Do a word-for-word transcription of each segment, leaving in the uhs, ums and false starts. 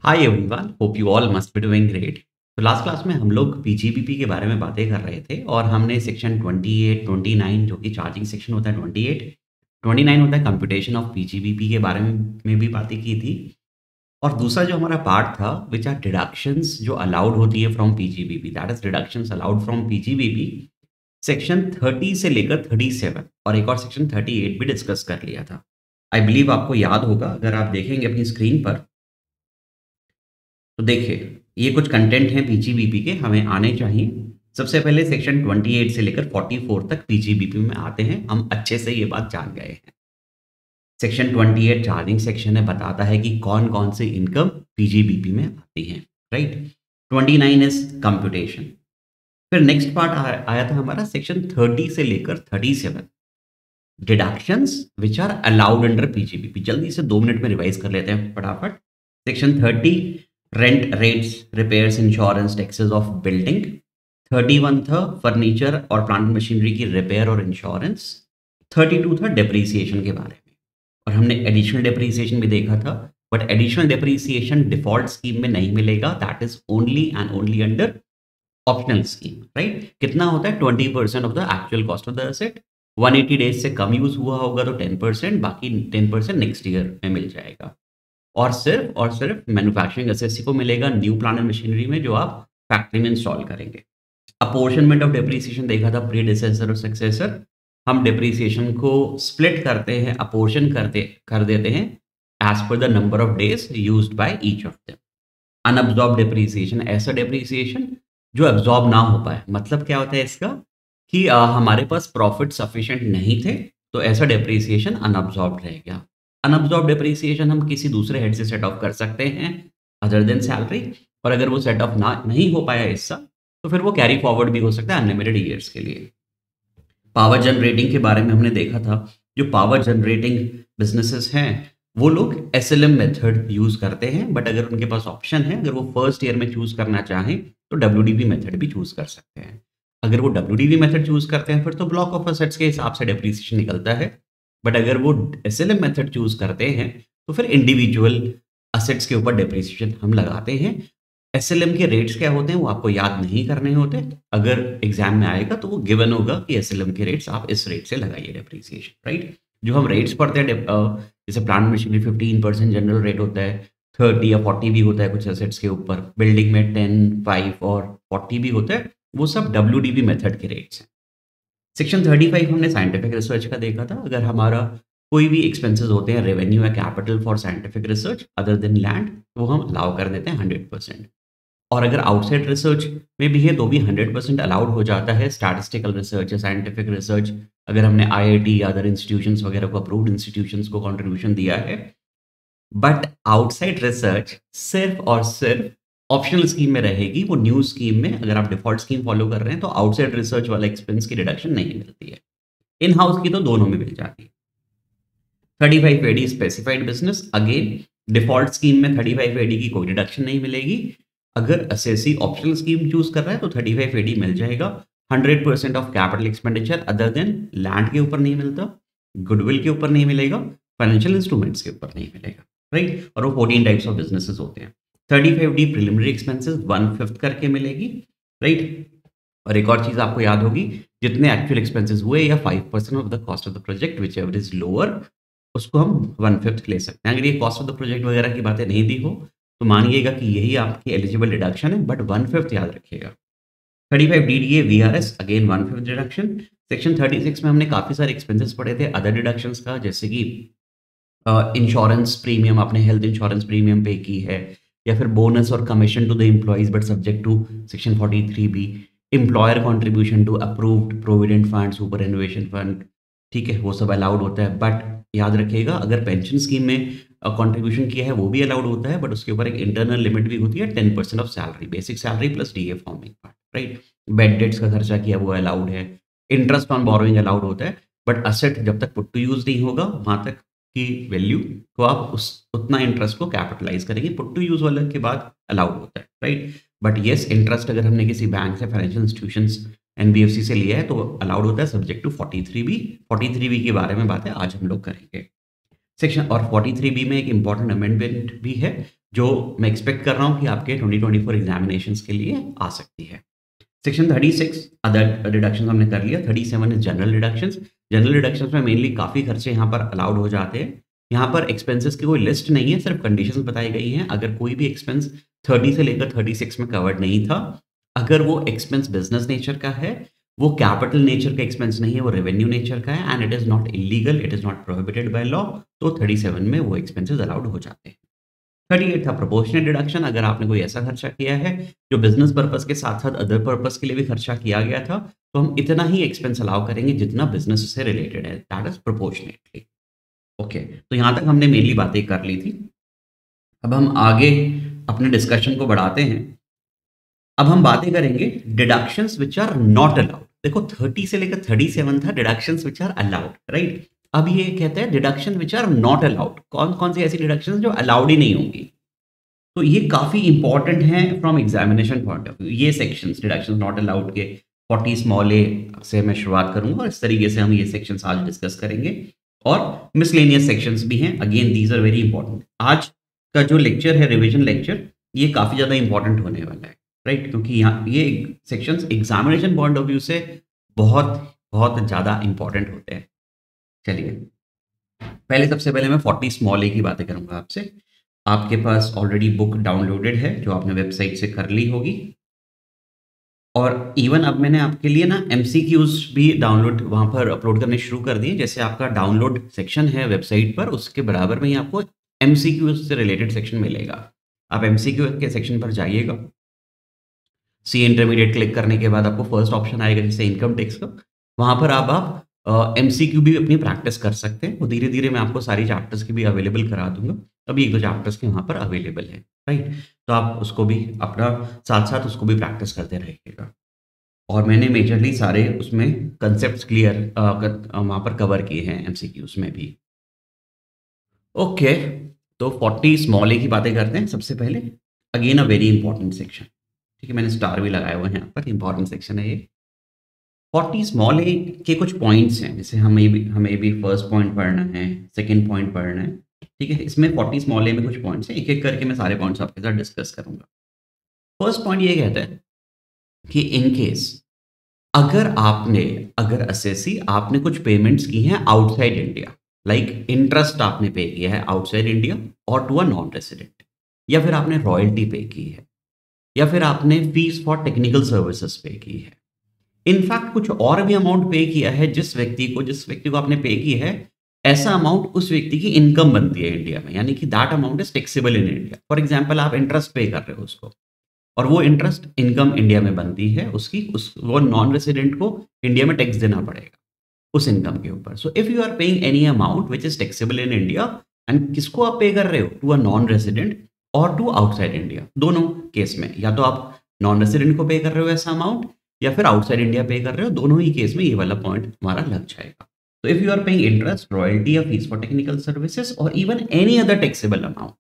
Hi everyone, hope you all must be doing great. तो last class में हम लोग पीजीबीपी के बारे में बातें कर रहे थे और हमने सेक्शन अट्ठाईस, उनतीस जो कि चार्जिंग सेक्शन होता है, अट्ठाईस, उनतीस होता है कंप्यूटेशन ऑफ पीजीबीपी के बारे में में भी बातें की थी। और दूसरा जो हमारा पार्ट था विच आर डिडक्शंस जो अलाउड होती है from PGBP, that is deductions allowed from PGBP, section तीस से लेकर सैंतीस और एक और सेक्शन अड़तीस भी डिस्कस कर लिया था। आई बिलीव आपको याद होगा, अगर आप देखेंगे अपनी स्क्रीन पर तो देखिए ये कुछ कंटेंट हैं पीजीबीपी के, हमें आने चाहिए। सबसे पहले सेक्शन अट्ठाईस से लेकर चौवालीस तक पीजीबीपी में आते हैं, हम अच्छे से ये बात जान गए हैं। सेक्शन अट्ठाईस चार्जिंग सेक्शन है, बताता है कि कौन कौन से इनकम पीजीबीपी में आती हैं, राइट। उनतीस इज कंप्यूटेशन। फिर नेक्स्ट पार्ट आया था हमारा सेक्शन तीस से लेकर सैंतीस, deductions which are allowed under PGBP. जल्दी से दो मिनट में रिवाइज कर लेते हैं फटाफट। सेक्शन तीस rent, rates, repairs, insurance, taxes of building. इकतीस था फर्नीचर और प्लांट मशीनरी की रिपेयर और इंश्योरेंस। बत्तीस था डेप्रीसिएशन के बारे में, और हमने एडिशनल डेप्रीसिएशन भी देखा था, but additional depreciation default scheme में नहीं मिलेगा, that is only and only under optional scheme, right. कितना होता है? Twenty percent of the actual cost of the asset. One eighty days से कम यूज हुआ होगा तो टेन परसेंट, बाकी टेन परसेंट नेक्स्ट ईयर में मिल जाएगा। और सिर्फ और सिर्फ मैन्युफैक्चरिंग एसएससी को मिलेगा न्यू प्लांट एंड मशीनरी में जो आप फैक्ट्री में इंस्टॉल करेंगे। अपोर्शनमेंट ऑफ डेप्रीसिएशन देखा था, प्रीडिसेसर और सक्सेसर। हम डेप्रीसिएशन को स्प्लिट करते हैं, अपोर्शन करते कर देते हैं एज पर the number of days used by each of them. Unabsorbed depreciation, ऐसा डेप्रीसिएशन जो एब्जॉर्ब ना हो पाए। मतलब क्या होता है इसका कि आ, हमारे पास प्रॉफिट सफिशिएंट नहीं थे तो ऐसा डेप्रीसिएशन अनअब्जॉर्ब रह गया। अनअब्जॉर्ब डेप्रीसिएशन हम किसी दूसरे हेड से सेट ऑफ कर सकते हैं अदर देन सैलरी, और अगर वो सेट ऑफ ना नहीं हो पाया हिस्सा तो फिर वो कैरी फॉरवर्ड भी हो सकता है अनलिमिटेड ईयर्स के लिए। पावर जनरेटिंग के बारे में हमने देखा था, जो पावर जनरेटिंग बिजनेसेस हैं वो लोग एसएलएम मेथड यूज करते हैं, बट अगर उनके पास ऑप्शन है, अगर वो फर्स्ट ईयर में चूज करना चाहें तो डब्ल्यूडीवी मेथड भी चूज कर सकते हैं। अगर वो डब्ल्यूडीवी मेथड चूज करते हैं फिर तो ब्लॉक ऑफ एसेट्स के हिसाब से डेप्रीसिएशन निकलता है, बट अगर वो एसएलएम मेथड चूज करते हैं तो फिर इंडिविजुअल असेट्स के ऊपर डेप्रीसिएशन हम लगाते हैं। एसएलएम के रेट्स क्या होते हैं वो आपको याद नहीं करने होते, अगर एग्जाम में आएगा तो वो गिवन होगा कि एसएलएम के रेट्स आप इस रेट से लगाइए डेप्रीसिएशन, राइट। जो हम रेट्स पढ़ते हैं, जैसे plant machinery fifteen percent general rate होता है, थर्टी या फोर्टी भी होता है कुछ एसेट्स के ऊपर, बिल्डिंग में टेन, फाइव और फोर्टी भी होता है, वो सब डब्ल्यूडीवी मेथड के रेट्स हैं। सेक्शन पैंतीस हमने साइंटिफिक रिसर्च का देखा था। अगर हमारा कोई भी एक्सपेंसेस होते हैं, रेवेन्यू या capital for scientific research other than land, वो हम अलाउ कर देते हैं हंड्रेड परसेंट। और अगर आउटसाइड रिसर्च में भी है तो भी हंड्रेड परसेंट अलाउड हो जाता है। स्टैटिस्टिकल रिसर्च या साइंटिफिक रिसर्च, अगर हमने आईआईटी या अदर इंस्टीट्यूशंस वगैरह को, अप्रूव्ड इंस्टीट्यूशंस को कंट्रीब्यूशन दिया है। बट आउटसाइड रिसर्च सिर्फ और सिर्फ ऑप्शनल स्कीम में रहेगी, वो न्यू स्कीम में, अगर आप डिफॉल्ट स्कीम फॉलो कर रहे हैं तो आउटसाइड रिसर्च वाला एक्सपेंस की डिडक्शन नहीं मिलती है। इन हाउस की तो दोनों में मिल जाती है। Thirty five AD specified business, again default scheme में थर्टी फाइव एडी की कोई डिडक्शन नहीं मिलेगी। अगर एसएससी ऑप्शनल स्कीम चूज कर रहा है तो थर्टी फाइव एडी मिल जाएगा। Hundred percent of capital expenditure other than land के ऊपर नहीं मिलता, गुडविल के ऊपर नहीं मिलेगा, फाइनेंशियल इंस्ट्रूमेंट्स के ऊपर नहीं मिलेगा, राइट। और वो फोर्टीन टाइप्स ऑफ बिजनेसेस होते हैं। Thirty five D preliminary expenses one fifth करके मिलेगी, राइट। और एक और चीज आपको याद होगी, जितने एक्चुअल एक्सपेंसेस हुए या five percent of the cost of the project whichever is lower, उसको हम वन फिफ्थ ले सकते हैं। अगर ये कॉस्ट ऑफ द प्रोजेक्ट वगैरह की बातें नहीं दी हो तो मानिएगा कि यही आपकी एलिजिबल डिडक्शन है, बट वन फिफ्थ याद रखिएगा। Thirty five D D A V R S, again one fifth deduction. Section thirty six में हमने काफी सारे एक्सपेंसेस पढ़े थे अदर डिडक्शंस का, जैसे कि इंश्योरेंस प्रीमियम, आपने हेल्थ इंश्योरेंस प्रीमियम पे की है, या फिर बोनस और commission to the employees but subject to section forty three B, employer contribution to approved provident fund, superannuation fund, ठीक है, वो सब अलाउड होता है। बट याद रखिएगा, अगर पेंशन स्कीम में कंट्रीब्यूशन किया है वो भी अलाउड होता है, बट उसके ऊपर एक इंटरनल लिमिट भी होती है, ten percent of salary, basic salary plus D A forming part, right. Bad debts का खर्चा किया वो अलाउड है। इंटरेस्ट ऑन बोरोइंग अलाउड होता है, बट असेट जब तक पुट टू यूज नहीं होगा वहां तक की वैल्यू तो आप उस उतना इंटरेस्ट को कैपिटलाइज करेंगे, पुट टू यूज वाले के बाद अलाउड होता है, राइट। बट येस, इंटरेस्ट अगर हमने किसी बैंक से, फाइनेंशियल इंस्टीट्यूशंस, एनबीएफसी से लिया है तो अलाउड होता है subject to forty three B. Forty three B के बारे में बातें आज हम लोग करेंगे सेक्शन। और फोर्टी थ्री बी में एक इंपॉर्टेंट अमेंडमेंट भी है, जो मैं एक्सपेक्ट कर रहा हूँ कि आपके ट्वेंटी ट्वेंटी फोर एग्जामिनेशंस के लिए आ सकती है। Section thirty six other deductions हमने कर लिया। Thirty seven is general deductions. General deductions में मेनली काफ़ी खर्चे यहाँ पर अलाउड हो जाते हैं। यहाँ पर एक्सपेंसेस की कोई लिस्ट नहीं है, सिर्फ कंडीशंस बताई गई हैं। अगर कोई भी एक्सपेंस थर्टी से लेकर थर्टी सिक्स में कवर्ड नहीं था, अगर वो एक्सपेंस बिजनेस नेचर का है, वो कैपिटल नेचर का एक्सपेंस नहीं है, वो रेवेन्यू नेचर का है and it is not illegal, it is not prohibited by law, तो थर्टी सेवन में वो एक्सपेंसेस अलाउड हो जाते हैं। थर्टी एट था प्रोपोर्शनल डिडक्शन। अगर आपने कोई ऐसा खर्चा किया है जो बिजनेस पर्पस के साथ साथ अदर पर्पस के लिए भी खर्चा किया गया था, तो हम इतना ही एक्सपेंस अलाउ करेंगे जितना बिजनेस से रिलेटेड है, दैट इज प्रोपोर्शनेटली। ओके, तो यहाँ तक हमने मेनली बातें कर ली थी। अब हम आगे अपने डिस्कशन को बढ़ाते हैं। अब हम बातें करेंगे deductions which are not allowed. देखो थर्टी से लेकर थर्टी सेवन था deductions which are allowed, right. अब ये कहते हैं deduction which are not allowed. कौन कौन सी ऐसी डिडक्शंस जो अलाउड ही नहीं होंगी? तो ये काफ़ी इंपॉर्टेंट है from examination point of view. ये सेक्शंस डिडक्शंस नॉट अलाउड के फोर्टी स्मॉल ए से मैं शुरुआत करूंगा और इस तरीके से हम ये सेक्शंस आज डिस्कस करेंगे। और मिसलेनियस सेक्शंस भी हैं, again these are very important. आज का जो लेक्चर है, रिविजन लेक्चर, ये काफ़ी ज़्यादा इंपॉर्टेंट होने वाला है, राइट, क्योंकि यहाँ ये sections examination point of view से बहुत बहुत ज़्यादा इंपॉर्टेंट होते हैं। चलिए, पहले सबसे पहले मैं फोर्टी स्मॉल ए की बातें करूंगा आपसे। आपके पास ऑलरेडी बुक डाउनलोडेड है जो आपने वेबसाइट से कर ली होगी, और इवन अब मैंने आपके लिए ना एमसीक्यूज भी डाउनलोड वहाँ पर अपलोड करने शुरू कर दिए। जैसे आपका डाउनलोड सेक्शन है वेबसाइट पर, उसके बराबर में ही आपको एमसीक्यूज से रिलेटेड सेक्शन मिलेगा। आप एमसीक्यू के सेक्शन पर जाइएगा, सी इंटरमीडिएट क्लिक करने के बाद आपको फर्स्ट ऑप्शन आएगा जैसे इनकम टैक्स का, वहाँ पर आप आप एमसीक्यू भी अपनी प्रैक्टिस कर सकते हैं। वो धीरे धीरे मैं आपको सारी चैप्टर्स की भी अवेलेबल करा दूंगा। अभी एक दो चैप्टर्स के वहाँ पर अवेलेबल है, राइट, तो आप उसको भी अपना साथ साथ उसको भी प्रैक्टिस करते रहिएगा। और मैंने मेजरली सारे उसमें कंसेप्ट क्लियर वहाँ पर कवर किए हैं एमसीक्यूज में भी। ओके, तो फोर्टी स्मॉल ए की बातें करते हैं सबसे पहले। Again a very important section, ठीक है, मैंने स्टार भी लगाया हुआ है यहाँ पर, इंपॉर्टेंट सेक्शन है ये। फोर्टी स्मॉल ए के कुछ पॉइंट्स हैं, जैसे हमें भी हमें भी फर्स्ट पॉइंट पढ़ना है, सेकंड पॉइंट पढ़ना है, ठीक है। इसमें फोर्टी स्मॉल ए में कुछ पॉइंट्स हैं, एक एक करके मैं सारे पॉइंट्स आपके साथ डिस्कस करूंगा। फर्स्ट पॉइंट ये कहता है कि इन केस अगर आपने अगर एसएससी आपने कुछ पेमेंट्स की हैं आउटसाइड इंडिया, लाइक इंटरेस्ट आपने पे किया है आउटसाइड इंडिया और टू अ नॉन रेसिडेंट, या फिर आपने रॉयल्टी पे की है, या फिर आपने fees for technical services pay की है, इनफैक्ट कुछ और भी अमाउंट पे किया है, जिस व्यक्ति को जिस व्यक्ति को आपने पे की है ऐसा अमाउंट उस व्यक्ति की इनकम बनती है इंडिया में, यानी कि that amount is taxable in India. For example आप इंटरेस्ट पे कर रहे हो उसको, और वो इंटरेस्ट इनकम इंडिया में बनती है उसकी, उस वो नॉन रेसिडेंट को इंडिया में टैक्स देना पड़ेगा उस इनकम के ऊपर। So if you are paying any amount which is taxable in India, and किसको आप पे कर रहे हो, टू अ नॉन रेसिडेंट और टू आउटसाइड इंडिया, दोनों केस में या तो आप नॉन रेसिडेंट को पे कर रहे हो ऐसा अमाउंट, या फिर आउटसाइड इंडिया पे कर रहे हो, दोनों ही केस में ये वाला पॉइंट हमारा लग जाएगा। तो if you are paying interest, royalty या फीस फॉर टेक्निकल सर्विसेज और even any other taxable amount,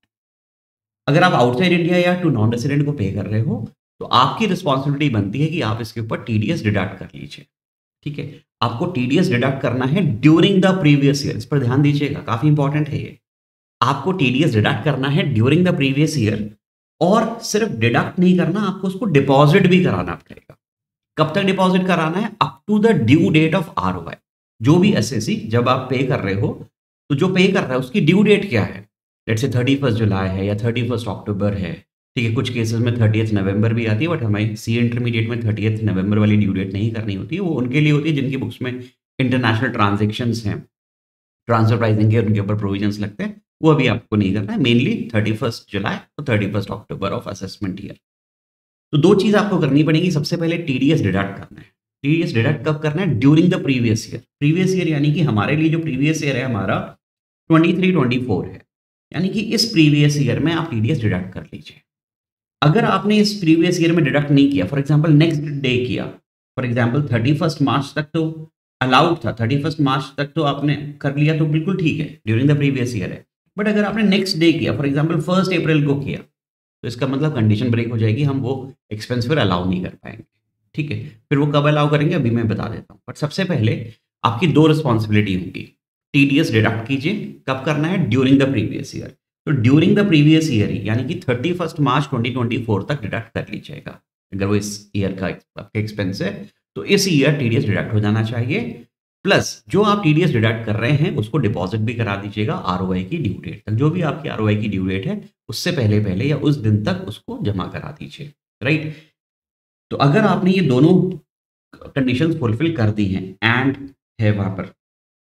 अगर आप आउटसाइड इंडिया या टू नॉन रेसिडेंट को पे कर रहे हो, तो आपकी रिस्पॉन्सिबिलिटी बनती है कि आप इसके ऊपर टीडीएस डिडक्ट कर लीजिए, ठीक है। आपको टीडीएस डिडक्ट करना है ड्यूरिंग द प्रीवियस ईयर, इस पर ध्यान दीजिएगा, काफी इंपॉर्टेंट है ये। आपको टीडीएस डिडक्ट करना है ड्यूरिंग द प्रीवियस ईयर, और सिर्फ डिडक्ट नहीं करना, आपको उसको डिपॉजिट भी कराना पड़ेगा। कब तक डिपॉजिट कराना है? Up to the due date of ROI. जो भी एसएससी जब आप पे कर रहे हो, तो जो पे कर रहा है उसकी ड्यू डेट क्या है, लेट्स से थर्टी फर्स्ट जुलाई है या थर्टी फर्स्ट अक्टूबर है, ठीक है। कुछ केसेस में थर्टीएथ नवंबर भी आती है, बट हमें सी इंटरमीडिएट में थर्टीएथ नवंबर वाली ड्यू डेट नहीं करनी होती है। वो उनके लिए होती है जिनकी बुक्स में इंटरनेशनल ट्रांजेक्शंस हैं, ट्रांसफर प्राइसिंग के उनके ऊपर प्रोविजंस लगते हैं, वो अभी आपको नहीं करना है। मेनली थर्टी फर्स्ट जुलाई और thirty first October of assessment year. तो दो चीज आपको करनी पड़ेगी। सबसे पहले टीडीएस डिडक्ट करना है। टीडीएस डिडक्ट कब करना है? During the previous year. Previous year यानी कि हमारे लिए जो प्रीवियस ईयर है हमारा ट्वेंटी थ्री ट्वेंटी फोर है, यानी कि इस प्रीवियस ईयर में आप टीडीएस डिडक्ट कर लीजिए। अगर आपने इस प्रीवियस ईयर में डिडक्ट नहीं किया, फॉर एग्जाम्पल नेक्स्ट डे किया, for example thirty first March तक तो अलाउड था, थर्टी फर्स्ट मार्च तक तो आपने कर लिया तो बिल्कुल ठीक है, ड्यूरिंग द प्रीवियस ईयर है। बट अगर आपने नेक्स्ट डे किया, फॉर एग्जाम्पल फर्स्ट अप्रैल को किया, तो इसका मतलब कंडीशन ब्रेक हो जाएगी, हम वो एक्सपेंस फिर अलाउ नहीं कर पाएंगे, ठीक है। फिर वो कब अलाउ करेंगे अभी मैं बता देता हूँ। बट सबसे पहले आपकी दो रिस्पॉन्सिबिलिटी होगी। टीडीएस डिडक्ट कीजिए, कब करना है? During the previous year. तो ड्यूरिंग द प्रीवियस ईयर यानी कि thirty first March twenty twenty four तक डिडक्ट कर लीजिएगा। अगर वो इस ईयर का आपका एक्सपेंस है तो इस ईयर टीडीएस डिडक्ट हो जाना चाहिए, प्लस जो आप टीडीएस डिडक्ट कर रहे हैं उसको डिपॉजिट भी करा दीजिएगा आरओआई की ड्यू डेट तक। जो भी आपकी आरओआई की ड्यू डेट है उससे पहले पहले या उस दिन तक उसको जमा करा दीजिए, राइट। तो अगर आपने ये दोनों कंडीशंस फुलफिल कर दी हैं एंड है वहां पर,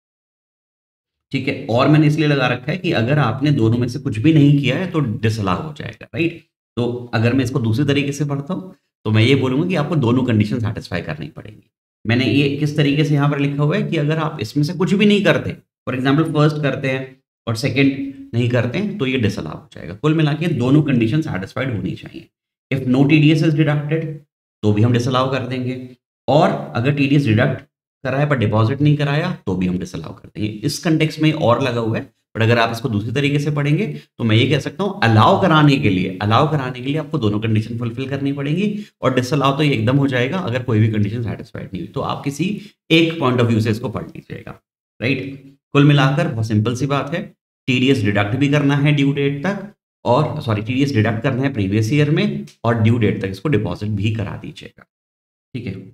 ठीक है, और मैंने इसलिए लगा रखा है कि अगर आपने दोनों में से कुछ भी नहीं किया है तो डिसअलाउ हो जाएगा, राइट। तो अगर मैं इसको दूसरे तरीके से पढ़ता हूं तो मैं ये बोलूंगा कि आपको दोनों कंडीशन सेटिस्फाई करनी पड़ेगी। मैंने ये किस तरीके से यहाँ पर लिखा हुआ है कि अगर आप इसमें से कुछ भी नहीं करते, फॉर एग्जाम्पल फर्स्ट करते हैं और सेकेंड नहीं करते हैं, तो ये डिसअलाउ हो जाएगा। कुल मिला के दोनों कंडीशन सेटिस्फाइड होनी चाहिए। If no TDS is deducted तो भी हम डिसअलाउ कर देंगे, और अगर टीडीएस डिडक्ट कराया पर डिपॉजिट नहीं कराया तो भी हम डिसअलाउ कर देंगे। इस कंटेक्स्ट में और लगा हुआ है, बट अगर आप इसको दूसरी तरीके से पढ़ेंगे तो मैं ये कह सकता हूँ अलाउ कराने के लिए अलाउ कराने के लिए आपको दोनों कंडीशन फुलफिल करनी पड़ेगी, और डिसअलाउ तो ये एकदम हो जाएगा अगर कोई भी कंडीशन सेटिस्फाइड नहीं हुई। तो आप किसी एक पॉइंट ऑफ व्यू से इसको पढ़ लीजिएगा, राइट। कुल मिलाकर बहुत सिंपल सी बात है, टीडीएस डिडक्ट भी करना है ड्यू डेट तक, और सॉरी टीडीएस डिडक्ट करना है प्रीवियस ईयर में, और ड्यू डेट तक इसको डिपॉजिट भी करा दीजिएगा, ठीक है।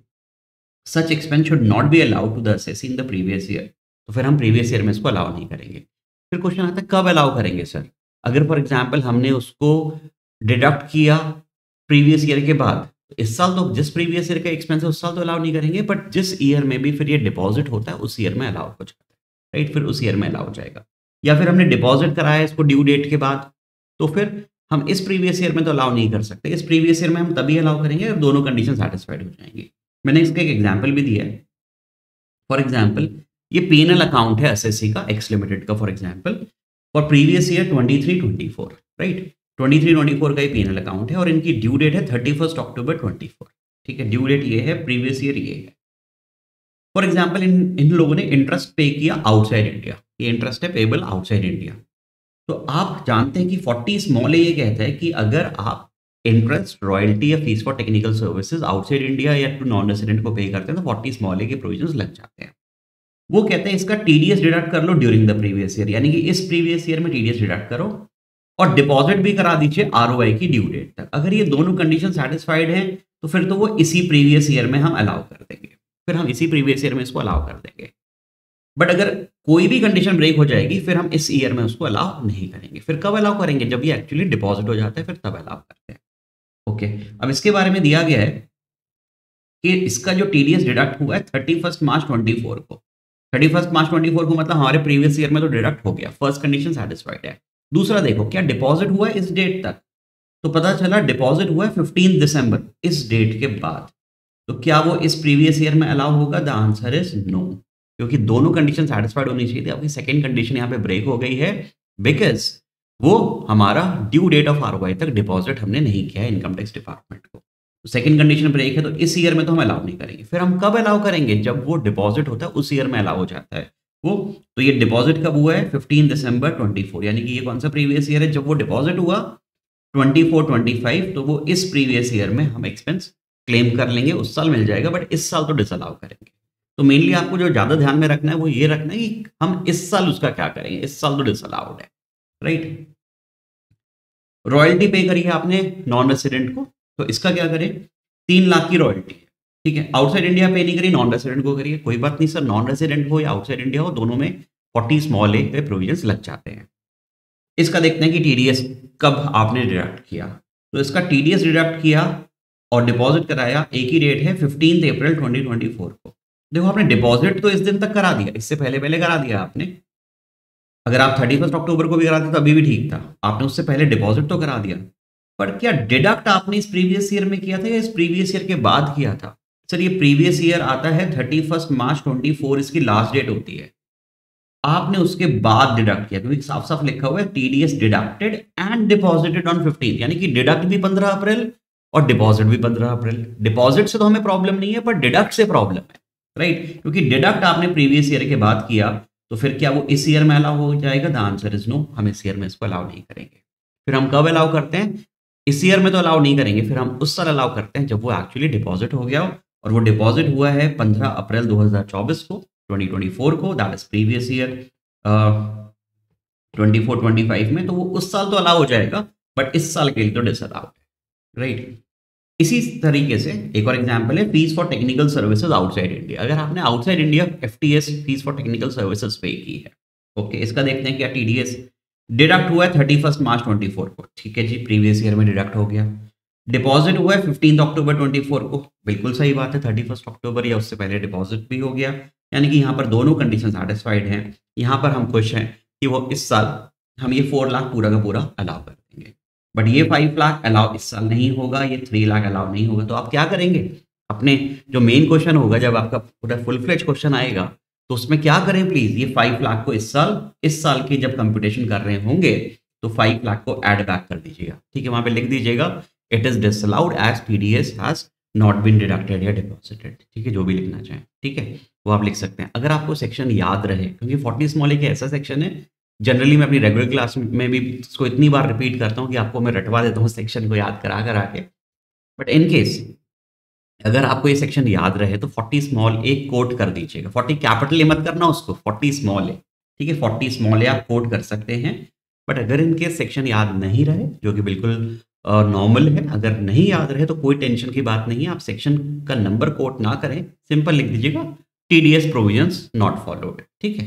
Such expense should not be allowed to the assessee in the previous year. तो फिर हम प्रीवियस ईयर में इसको अलाउ नहीं करेंगे। फिर क्वेश्चन आता है कब अलाउ करेंगे सर? अगर फॉर एग्जांपल हमने उसको डिडक्ट किया प्रीवियस ईयर के बाद, तो इस साल तो जिस प्रीवियस ईयर का एक्सपेंस है उस साल तो अलाउ नहीं करेंगे, बट जिस ईयर में भी फिर ये डिपॉजिट होता है उस ईयर में अलाउ हो जाता है, राइट। फिर उस ईयर में अलाउ हो जाएगा। या फिर हमने डिपॉजिट कराया इसको ड्यू डेट के बाद, तो फिर हम इस प्रीवियस ईयर में तो अलाउ नहीं कर सकते। इस प्रीवियस ईयर में हम तभी अलाउ करेंगे अगर दोनों कंडीशन सेटिस्फाइड हो जाएंगी। मैंने इसका एक एग्जाम्पल भी दिया है। फॉर एग्जाम्पल ये पीएनएल अकाउंट है एसएससी का, एक्स लिमिटेड का, for example for previous year twenty three twenty four, right. Twenty three twenty four का ये पीएनएल अकाउंट है और इनकी ड्यू डेट है thirty first October twenty four, ठीक है। ड्यू डेट ये है, प्रीवियस ईयर ये है। फॉर एग्जाम्पल इन इन लोगों ने इंटरेस्ट पे किया आउटसाइड इंडिया, ये इंटरेस्ट है पेबल आउटसाइड इंडिया। तो आप जानते हैं कि फोर्टी स्मॉल ए ये कहता है कि अगर आप इंटरेस्ट, रॉयल्टी या fees for technical services outside India या टू नॉन रेसिडेंट को पे करते हैं तो फोर्टी स्मॉल ए के प्रोविजंस लग जाते हैं। वो कहते हैं इसका टीडीएस डिडक्ट कर लो ड्यूरिंग द प्रीवियस ईयर, यानी कि इस प्रीवियस ईयर में टीडीएस डिडक्ट करो और डिपॉजिट भी करा दीजिए आरओआई की ड्यू डेट तक। अगर ये दोनों कंडीशन सेटिस्फाइड हैं तो फिर तो वो इसी प्रीवियस ईयर में हम अलाउ कर देंगे, फिर हम इसी प्रीवियस ईयर में इसको अलाउ कर देंगे। बट अगर कोई भी कंडीशन ब्रेक हो जाएगी फिर हम इस ईयर में उसको अलाउ नहीं करेंगे। फिर कब अलाउ करेंगे? जब ये एक्चुअली डिपॉजिट हो जाता है फिर तब अलाउ करते हैं, ओके। अब इसके बारे में दिया गया है कि इसका जो टीडीएस डिडक्ट हुआ है thirty first March twenty four को, thirty first March twenty four को मतलब हमारे प्रीवियस ईयर में तो डिडक्ट हो गया, फर्स्ट कंडीशन सेटिस्फाइड है। दूसरा देखो क्या डिपॉजिट हुआ है इस डेट तक, तो पता चला डिपॉजिट हुआ है फिफ्टीन दिसंबर, इस डेट के बाद। तो क्या वो इस प्रीवियस ईयर में अलाउ होगा? द आंसर इज नो, क्योंकि दोनों कंडीशन सेटिस्फाइड होनी चाहिए थी। आपकी सेकंड कंडीशन यहाँ पे ब्रेक हो गई है बिकॉज वो हमारा ड्यू डेट ऑफ आरओआई तक डिपॉजिट हमने नहीं किया है इनकम टैक्स डिपार्टमेंट को। तो सेकंड कंडीशन ब्रेक है, तो इस ईयर में तो हम अलाउ नहीं करेंगे। फिर हम कब अलाउ करेंगे? जब वो डिपॉजिट होता है उस ईयर में अलाउ हो जाता है वो। तो ये डिपॉजिट कब हुआ है? फिफ्टीन दिसंबर ट्वेंटी फोर, यानी कि ये कौन सा प्रीवियस ईयर है जब वो डिपॉजिट हुआ? Twenty four twenty five. तो वो इस प्रीवियस ईयर में हम एक्सपेंस क्लेम कर लेंगे, उस साल मिल जाएगा, बट इस साल तो डिसअलाउ करेंगे। तो मेनली आपको जो ज्यादा ध्यान में रखना है वो ये रखना है कि हम इस साल उसका क्या करेंगे, इस साल तो डिसअलाउड है, राइट। रॉयल्टी पे करिए आपने नॉन रेसिडेंट को, तो इसका क्या करें? तीन लाख की रॉयल्टी है, ठीक है। आउटसाइड इंडिया पे नहीं करिए, नॉन रेसिडेंट को करिए, कोई बात नहीं सर, नॉन रेसिडेंट हो या आउटसाइड इंडिया हो दोनों में फोर्टी स्मॉल ए पे प्रोविजंस लग जाते हैं। इसका देखते हैं कि टीडीएस कब आपने डिडक्ट किया। तो इसका टीडीएस डिडक्ट किया और डिपॉजिट कराया, एक ही डेट है fifteen April twenty twenty four को। देखो आपने डिपॉजिट तो इस दिन तक करा दिया, इससे पहले पहले करा दिया आपने। अगर आप थर्टी फर्स्ट अक्टूबर को भी कराते तो अभी भी ठीक था, आपने उससे पहले डिपॉजिट तो करा दिया। पर क्या डिडक्ट आपने इस प्रीवियस ईयर में किया था या इस प्रीवियस ईयर के बाद किया था? सर ये प्रीवियस ईयर आता है thirty first March twenty four, इसकी लास्ट डेट होती है। आपने उसके बाद डिडक्ट किया, क्योंकि साफ साफ लिखा हुआ है TDS deducted and deposited on fifteen, यानी कि डिडक्ट भी पंद्रह अप्रैल और डिपॉजिट भी पंद्रह अप्रैल। डिपॉजिट से तो हमें प्रॉब्लम नहीं है, पर डिडक्ट से प्रॉब्लम है, राइट। क्योंकि डिडक्ट आपने प्रीवियस ईयर के बाद किया, तो फिर क्या वो इस ईयर में अलाउ हो जाएगा? द आंसर इज नो, हम इस ईयर में इसको अलाउ नहीं करेंगे। फिर हम कब अलाउ करते हैं? इस ईयर में तो अलाउ नहीं करेंगे, फिर हम उस साल अलाउ करते हैं जब वो एक्चुअली डिपॉजिट हो गया हो, और वो डिपॉजिट हुआ है पंद्रह अप्रैल दो हज़ार चौबीस को, ट्वेंटी ट्वेंटी फोर को, that is previous year twenty four twenty five में, तो वो उस साल तो अलाउ हो जाएगा, बट इस साल के लिए तो डिसअलाउड है, राइट। इसी तरीके से एक और एग्जांपल है fees for technical services outside India. अगर आपने outside India FTS fees for technical services pay की है, ओके, इसका देखते हैं क्या टीडीएस डिडक्ट हुआ है thirty first March twenty four को, ठीक है जी, प्रीवियस ईयर में डिडक्ट हो गया। डिपॉजिट हुआ है फिफ्टीन अक्टूबर ट्वेंटी फोर को, बिल्कुल सही बात है, थर्टी फर्स्ट अक्टूबर या उससे पहले डिपॉजिट भी हो गया, यानी कि यहाँ पर दोनों कंडीशन सेटिस्फाइड हैं। यहाँ पर हम खुश हैं कि वो इस साल हम ये फोर लाख पूरा का पूरा अलाउ कर देंगे, बट ये फाइव लाख अलाउ इस साल नहीं होगा, ये थ्री लाख अलाउ नहीं होगा। तो आप क्या करेंगे, अपने जो मेन क्वेश्चन होगा, जब आपका पूरा फुल फ्लेज क्वेश्चन आएगा तो उसमें क्या करें प्लीज, ये फाइव लाख को इस साल इस साल की जब कंप्यूटेशन कर रहे होंगे तो फाइव लाख को ऐड बैक कर दीजिएगा, ठीक है। वहां पे लिख दीजिएगा it is disallowed as TDS has not been deducted या डिपॉजिटेड, ठीक है, जो भी लिखना चाहें, ठीक है, वो आप लिख सकते हैं। अगर आपको सेक्शन याद रहे, क्योंकि फोर्टी स्मॉल एक ऐसा सेक्शन है, जनरली मैं अपनी रेगुलर क्लास में भी इसको इतनी बार रिपीट करता हूँ कि आपको मैं रटवा देता हूँ सेक्शन को याद करा करा के, बट इन केस अगर आपको ये सेक्शन याद रहे तो फोर्टी स्मॉल एक कोट कर दीजिएगा, फोर्टी कैपिटल मत करना उसको, फोर्टी स्मॉल है, ठीक है, फोर्टी स्मॉल है आप कोट कर सकते हैं। बट अगर इनके सेक्शन याद नहीं रहे, जो कि बिल्कुल नॉर्मल है, अगर नहीं याद रहे तो कोई टेंशन की बात नहीं है, आप सेक्शन का नंबर कोट ना करें, सिंपल लिख दीजिएगा टीडीएस प्रोविजंस नॉट फॉलोड, ठीक है।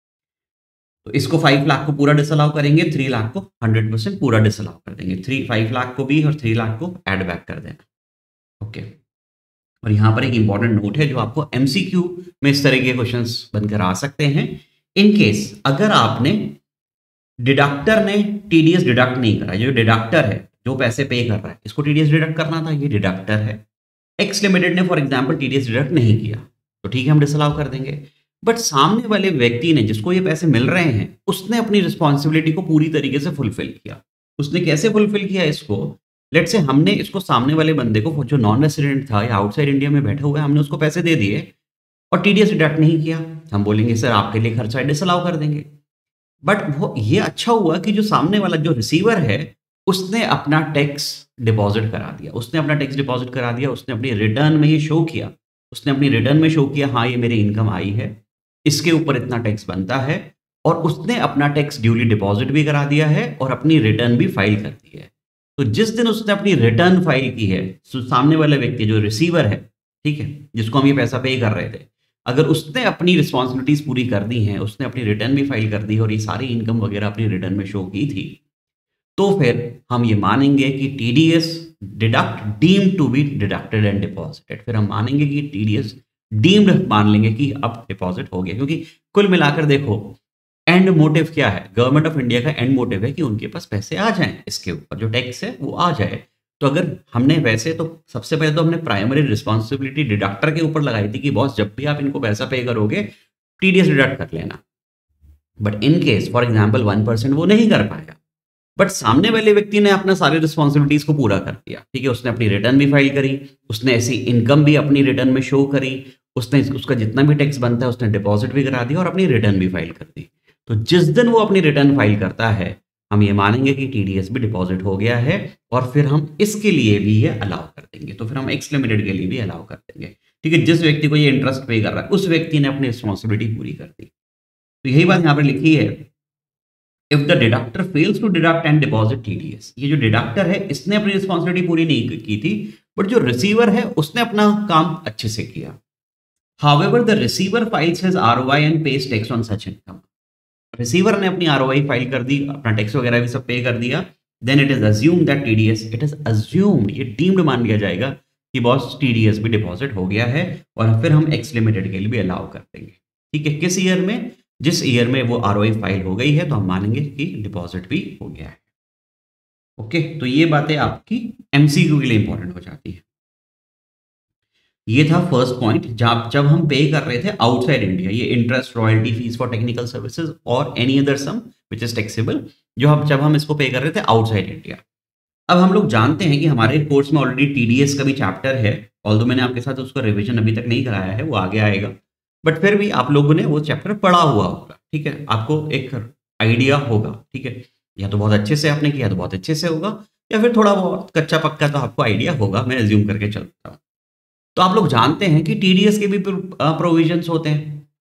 तो इसको फाइव लाख को पूरा डिसअलाउ करेंगे, थ्री लाख को हंड्रेड परसेंट पूरा डिसअलाउ कर देंगे, थ्री फाइव लाख को भी और थ्री लाख को ऐड बैक कर देना, ओके। और यहाँ पर एक इंपॉर्टेंट नोट है जो आपको एमसीक्यू में इस तरह के क्वेश्चंस बनकर आ सकते हैं। इन केस अगर आपने डिडक्टर ने टीडीएस डिडक्ट नहीं करा, जो डिडक्टर है जो पैसे पे कर रहा है इसको टीडीएस डिडक्ट करना था, ये डिडक्टर है, एक्स लिमिटेड ने फॉर एग्जांपल टीडीएस डिडक्ट नहीं किया, तो ठीक है हम डिसअलाउ कर देंगे। बट सामने वाले व्यक्ति ने जिसको ये पैसे मिल रहे हैं उसने अपनी रिस्पॉन्सिबिलिटी को पूरी तरीके से फुलफिल किया। उसने कैसे फुलफिल किया इसको, लेट से हमने इसको सामने वाले बंदे को जो नॉन रेसिडेंट था या आउटसाइड इंडिया में बैठा हुआ है, हमने उसको पैसे दे दिए और टीडीएस डिडक्ट नहीं किया, हम बोलेंगे सर आपके लिए खर्चा है, डिसअलाउ कर देंगे। बट वो ये अच्छा हुआ कि जो सामने वाला जो रिसीवर है उसने अपना टैक्स डिपॉजिट करा दिया, उसने अपना टैक्स डिपॉजिट करा दिया, उसने अपनी रिटर्न में ये शो किया, उसने अपनी रिटर्न में शो किया हाँ ये मेरी इनकम आई है, इसके ऊपर इतना टैक्स बनता है, और उसने अपना टैक्स ड्यूली डिपॉजिट भी करा दिया है और अपनी रिटर्न भी फाइल कर दी है। तो जिस दिन उसने अपनी रिटर्न फाइल की है, तो सामने वाला व्यक्ति जो रिसीवर है, ठीक है, जिसको हम ये पैसा पे कर रहे थे, अगर उसने अपनी रिस्पॉन्सिबिलिटीज पूरी कर दी हैं, उसने अपनी रिटर्न भी फाइल कर दी और ये सारी इनकम वगैरह अपनी रिटर्न में शो की थी, तो फिर हम ये मानेंगे कि TDS deduct deemed to be deducted and deposited, फिर हम मानेंगे कि टीडीएस डीम्ड मान लेंगे कि अब डिपॉजिट हो गया। क्योंकि कुल मिलाकर देखो एंड मोटिव क्या है, गवर्नमेंट ऑफ इंडिया का एंड मोटिव है कि उनके पास पैसे आ जाएं, इसके ऊपर जो टैक्स है वो आ जाए। तो अगर हमने वैसे तो सबसे पहले तो हमने प्राइमरी रिस्पॉन्सिबिलिटी डिडक्टर के ऊपर लगाई थी कि बॉस जब भी आप इनको पैसा पे करोगे टीडीएस डिडक्ट कर लेना, but in case for example one percent वो नहीं कर पाएगा, बट सामने वाले व्यक्ति ने अपना सारी रिस्पॉन्सिबिलिटीज को पूरा कर दिया, ठीक है, उसने अपनी रिटर्न भी फाइल करी, उसने ऐसी इनकम भी अपनी रिटर्न में शो करी, उसने उसका जितना भी टैक्स बनता है उसने डिपॉजिट भी करा दिया और अपनी रिटर्न भी फाइल कर दी। तो जिस दिन वो अपनी रिटर्न फाइल करता है हम ये मानेंगे कि टीडीएस भी डिपॉजिट हो गया है, और फिर हम इसके लिए भी ये अलाउ कर देंगे, तो फिर हम एक्स लिमिटेड के लिए भी अलाउ कर देंगे, ठीक है। जिस व्यक्ति को ये इंटरेस्ट पे कर रहा है उस व्यक्ति ने अपनी रिस्पॉन्सिबिलिटी पूरी कर दी। तो यही बात यहाँ पर लिखी है, if the deductor fails to deduct and deposit TDS, ये जो डिडक्टर है इसने अपनी रिस्पॉन्सिबिलिटी पूरी नहीं की थी, बट जो रिसीवर है उसने अपना काम अच्छे से किया। However the receiver files his ROI and pays tax on such income, receiver ने अपनी आरओआई फाइल कर दी, अपना टैक्स वगैरह भी सब पे कर दिया, then it is assumed that TDS, it is assumed, ये डीम्ड मान लिया जाएगा कि बॉस टीडीएस भी डिपॉजिट हो गया है, और फिर हम एक्स लिमिटेड के लिए भी अलाउ कर देंगे, ठीक है। किस ईयर में, जिस ईयर में वो आरओआई फाइल हो गई है तो हम मानेंगे कि डिपॉजिट भी हो गया है, ओके। तो ये बातें आपकी एमसीक्यू के लिए इंपॉर्टेंट हो जाती है। ये था फर्स्ट पॉइंट, जब जब हम पे कर रहे थे आउटसाइड इंडिया, ये interest, royalty, fees for technical services और any other sum which is taxable, जो हम जब हम इसको पे कर रहे थे आउटसाइड इंडिया। अब हम लोग जानते हैं कि हमारे कोर्स में ऑलरेडी टीडीएस का भी चैप्टर है, ऑल्दो मैंने आपके साथ उसका रिविजन अभी तक नहीं कराया है, वो आगे आएगा, बट फिर भी आप लोगों ने वो चैप्टर पढ़ा हुआ होगा, ठीक है, आपको एक आइडिया होगा, ठीक है। या तो बहुत अच्छे से आपने किया तो बहुत अच्छे से होगा, या फिर थोड़ा बहुत कच्चा पक्का तो आपको आइडिया होगा, मैं एज्यूम करके चलता हूँ। तो आप लोग जानते हैं कि टीडीएस के भी प्रोविजंस होते हैं,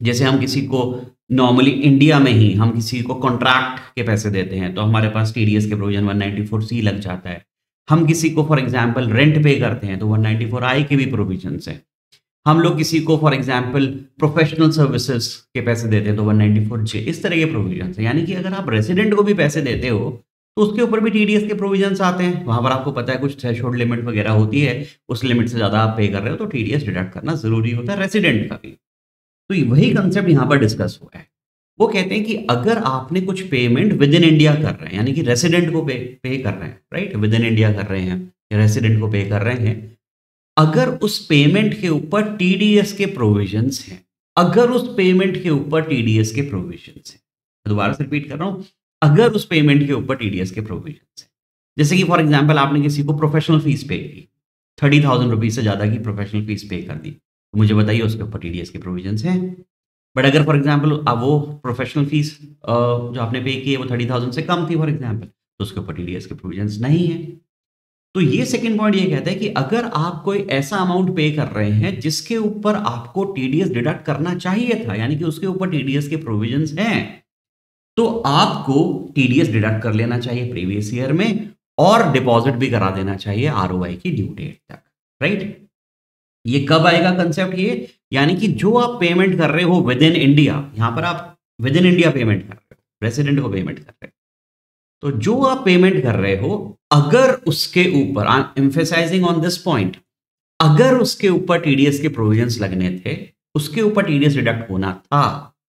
जैसे हम किसी को नॉर्मली इंडिया में ही हम किसी को कॉन्ट्रैक्ट के पैसे देते हैं तो हमारे पास टीडीएस के provision one ninety four C लग जाता है। हम किसी को फॉर एग्जांपल रेंट पे करते हैं तो वन नाइंटी फोर आई के भी प्रोविजंस हैं। हम लोग किसी को फॉर एग्जांपल प्रोफेशनल सर्विसेज के पैसे देते हैं तो वन नाइंटी फोर जे, इस तरह के प्रोविजंस हैं। यानी कि अगर आप रेजिडेंट को भी पैसे देते हो तो उसके ऊपर भी टीडीएस के प्रोविजंस आते हैं। वहां पर आपको पता है कुछ थ्रेशोल्ड लिमिट वगैरह होती है, उस लिमिट से ज्यादा आप पे कर रहे हो तो टीडीएस डिडक्ट करना जरूरी होता है रेजिडेंट का भी। तो वही कंसेप्ट यहाँ पर डिस्कस हुआ है। वो कहते हैं कि अगर आपने कुछ पेमेंट विद इन इंडिया कर रहे हैं, यानी कि रेसिडेंट को पे पे कर रहे हैं, राइट, विद इन इंडिया कर रहे हैं या रेसिडेंट को पे कर रहे हैं, अगर उस पेमेंट के ऊपर टीडीएस के प्रोविजंस हैं, अगर उस पेमेंट के ऊपर टीडीएस के प्रोविजंस हैं, दोबारा से रिपीट कर रहा हूं, अगर उस पेमेंट के ऊपर टीडीएस के प्रोविजंस हैं, जैसे कि फॉर एग्जांपल आपने किसी को प्रोफेशनल फीस पे की, थर्टी थाउजेंड रुपीज से ज्यादा की प्रोफेशनल फीस पे कर दी, तो मुझे बताइए उसके ऊपर टीडीएस के प्रोविजंस हैं। बट अगर फॉर एग्जांपल अब वो प्रोफेशनल फीस जो आपने पे की है वो थर्टी थाउजेंड से कम थी फॉर एग्जांपल, तो उसके ऊपर टीडीएस के प्रोविजंस नहीं है। तो ये सेकंड पॉइंट ये कहता है कि अगर आप कोई ऐसा अमाउंट पे कर रहे हैं जिसके ऊपर आपको टीडीएस डिडक्ट करना चाहिए था, यानी कि उसके ऊपर टीडीएस के प्रोविजंस हैं, तो आपको टीडीएस डिडक्ट कर लेना चाहिए प्रीवियस ईयर में और डिपॉजिट भी करा देना चाहिए आरओआई की ड्यू डेट तक, राइट। ये कब आएगा कंसेप्ट ये, यानी कि जो आप पेमेंट कर रहे हो विद इन इंडिया, यहां पर आप विद इन इंडिया पेमेंट कर रहे हो, रेसिडेंट को पेमेंट कर रहे हो, तो जो आप पेमेंट कर रहे हो अगर उसके ऊपर, I am emphasising on this point, अगर उसके ऊपर टीडीएस के प्रोविजंस लगने थे, उसके ऊपर टीडीएस डिडक्ट होना था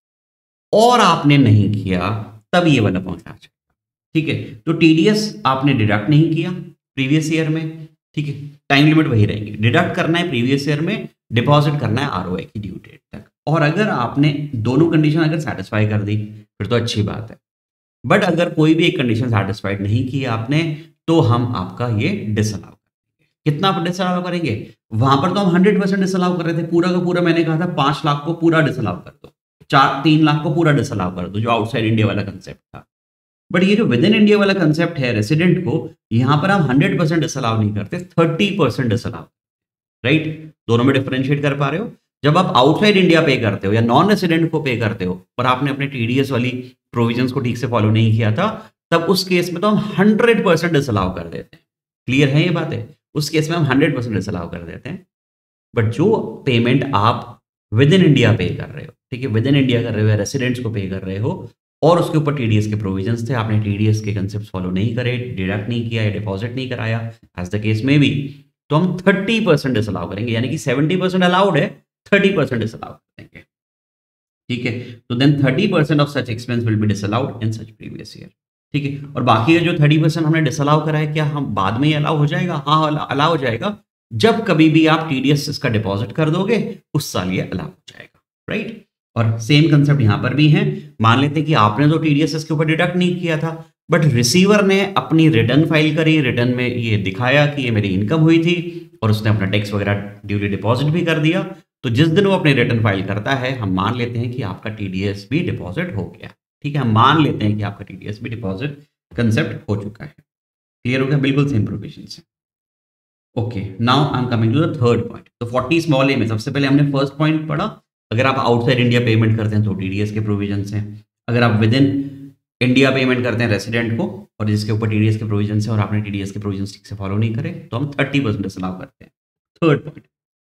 और आपने नहीं किया, तब ये वाला पॉइंट आ जाएगा, ठीक है। तो टीडीएस आपने डिडक्ट नहीं किया प्रीवियस ईयर में, ठीक है, टाइम लिमिट वही रहेगी, डिडक्ट करना है प्रीवियस ईयर में, डिपॉजिट करना है आरओआई की ड्यू डेट तक। और अगर आपने दोनों कंडीशन अगर सेटिस्फाई कर दी फिर तो अच्छी बात है, बट अगर कोई भी एक कंडीशन सेटिस्फाइड नहीं की आपने तो हम आपका ये डिसअलाउ करेंगे। कितना डिसअलाउ करेंगे, वहां पर तो हम हंड्रेड परसेंट डिसअलाउ कर रहे थे, पूरा का पूरा मैंने कहा था पांच लाख को पूरा डिसअलाउ कर दो, चार तीन लाख को पूरा डिसअलाउ कर दो, जो आउटसाइड इंडिया वाला कंसेप्ट था। बट ये जो विद इन इंडिया वाला कंसेप्ट है रेसिडेंट को, यहां पर हम हंड्रेड परसेंट डिसअलाउ नहीं करते, थर्टी परसेंट डिसअलाउ, राइट। दोनों में डिफरेंशिएट कर पा रहे हो। जब आप आउटसाइड इंडिया पे करते हो या नॉन रेसिडेंट को पे करते हो पर आपने अपने टीडीएस वाली प्रोविजंस को ठीक से फॉलो नहीं किया था, तब उस केस में तो हम हंड्रेड परसेंट डिसअलाउ कर देते हैं। क्लियर है ये बात है, उस केस में हम हंड्रेड परसेंट डिसअलाउ कर देते हैं। बट जो पेमेंट आप विद इन इंडिया पे कर रहे हो, ठीक है, विद इन इंडिया कर रहे हो या रेसिडेंट्स को पे कर रहे हो और उसके ऊपर टीडीएस के प्रोविजंस थे, आपने टीडीएस के कंसेप्ट फॉलो नहीं करे, डिडक्ट नहीं किया या डिपॉजिट नहीं कराया, एज द केस में भी, तो हम थर्टी परसेंट डिसअलाउ करेंगे, यानी कि सेवेंटी परसेंट अलाउड है, थर्टी परसेंट डिसअलाउ करेंगे, ठीक है। तो then thirty percent of such expense will be disallowed in such previous year, ठीक है। और बाकी जो थर्टी परसेंट हमने डिसअलाउ करा है, क्या हम बाद में ही अलाउ हो जाएगा? हाँ, अलाउ हो जाएगा, जब कभी भी आप टीडीएस इसका डिपॉजिट कर दोगे उस साल ये अलाउ हो जाएगा, राइट। और सेम कंसेप्ट यहां पर भी है। मान लेते हैं कि आपने तो टीडीएस इसके ऊपर डिडक्ट नहीं किया था, बट रिसीवर ने अपनी रिटर्न फाइल करी, रिटर्न में ये दिखाया कि ये मेरी इनकम हुई थी और उसने अपना टैक्स वगैरह ड्यूली डिपॉजिट भी कर दिया, तो जिस दिन वो अपनी रिटर्न फाइल करता है हम मान लेते हैं कि आपका टीडीएस भी डिपॉजिट हो गया, ठीक है, हम मान लेते हैं कि आपका टीडीएस भी डिपॉजिट कंसेप्ट हो चुका है। क्लियर हो गया? बिल्कुल सेम प्रोविजन है। Okay, now I am coming to the third point. तो फोर्टी स्मॉल ए में सबसे पहले हमने फर्स्ट पॉइंट पढ़ा, अगर आप आउटसाइड इंडिया पेमेंट करते हैं तो टीडीएस के प्रोविजंस हैं, अगर आप विद इन इंडिया पेमेंट करते हैं रेसिडेंट को और जिसके ऊपर टीडीएस के प्रोविजंस हैं और आपने टीडीएस के प्रोविजंस ठीक से फॉलो नहीं करे तो हम थर्टी परसेंट डिसअलाउ करते हैं। थर्ड पॉइंट,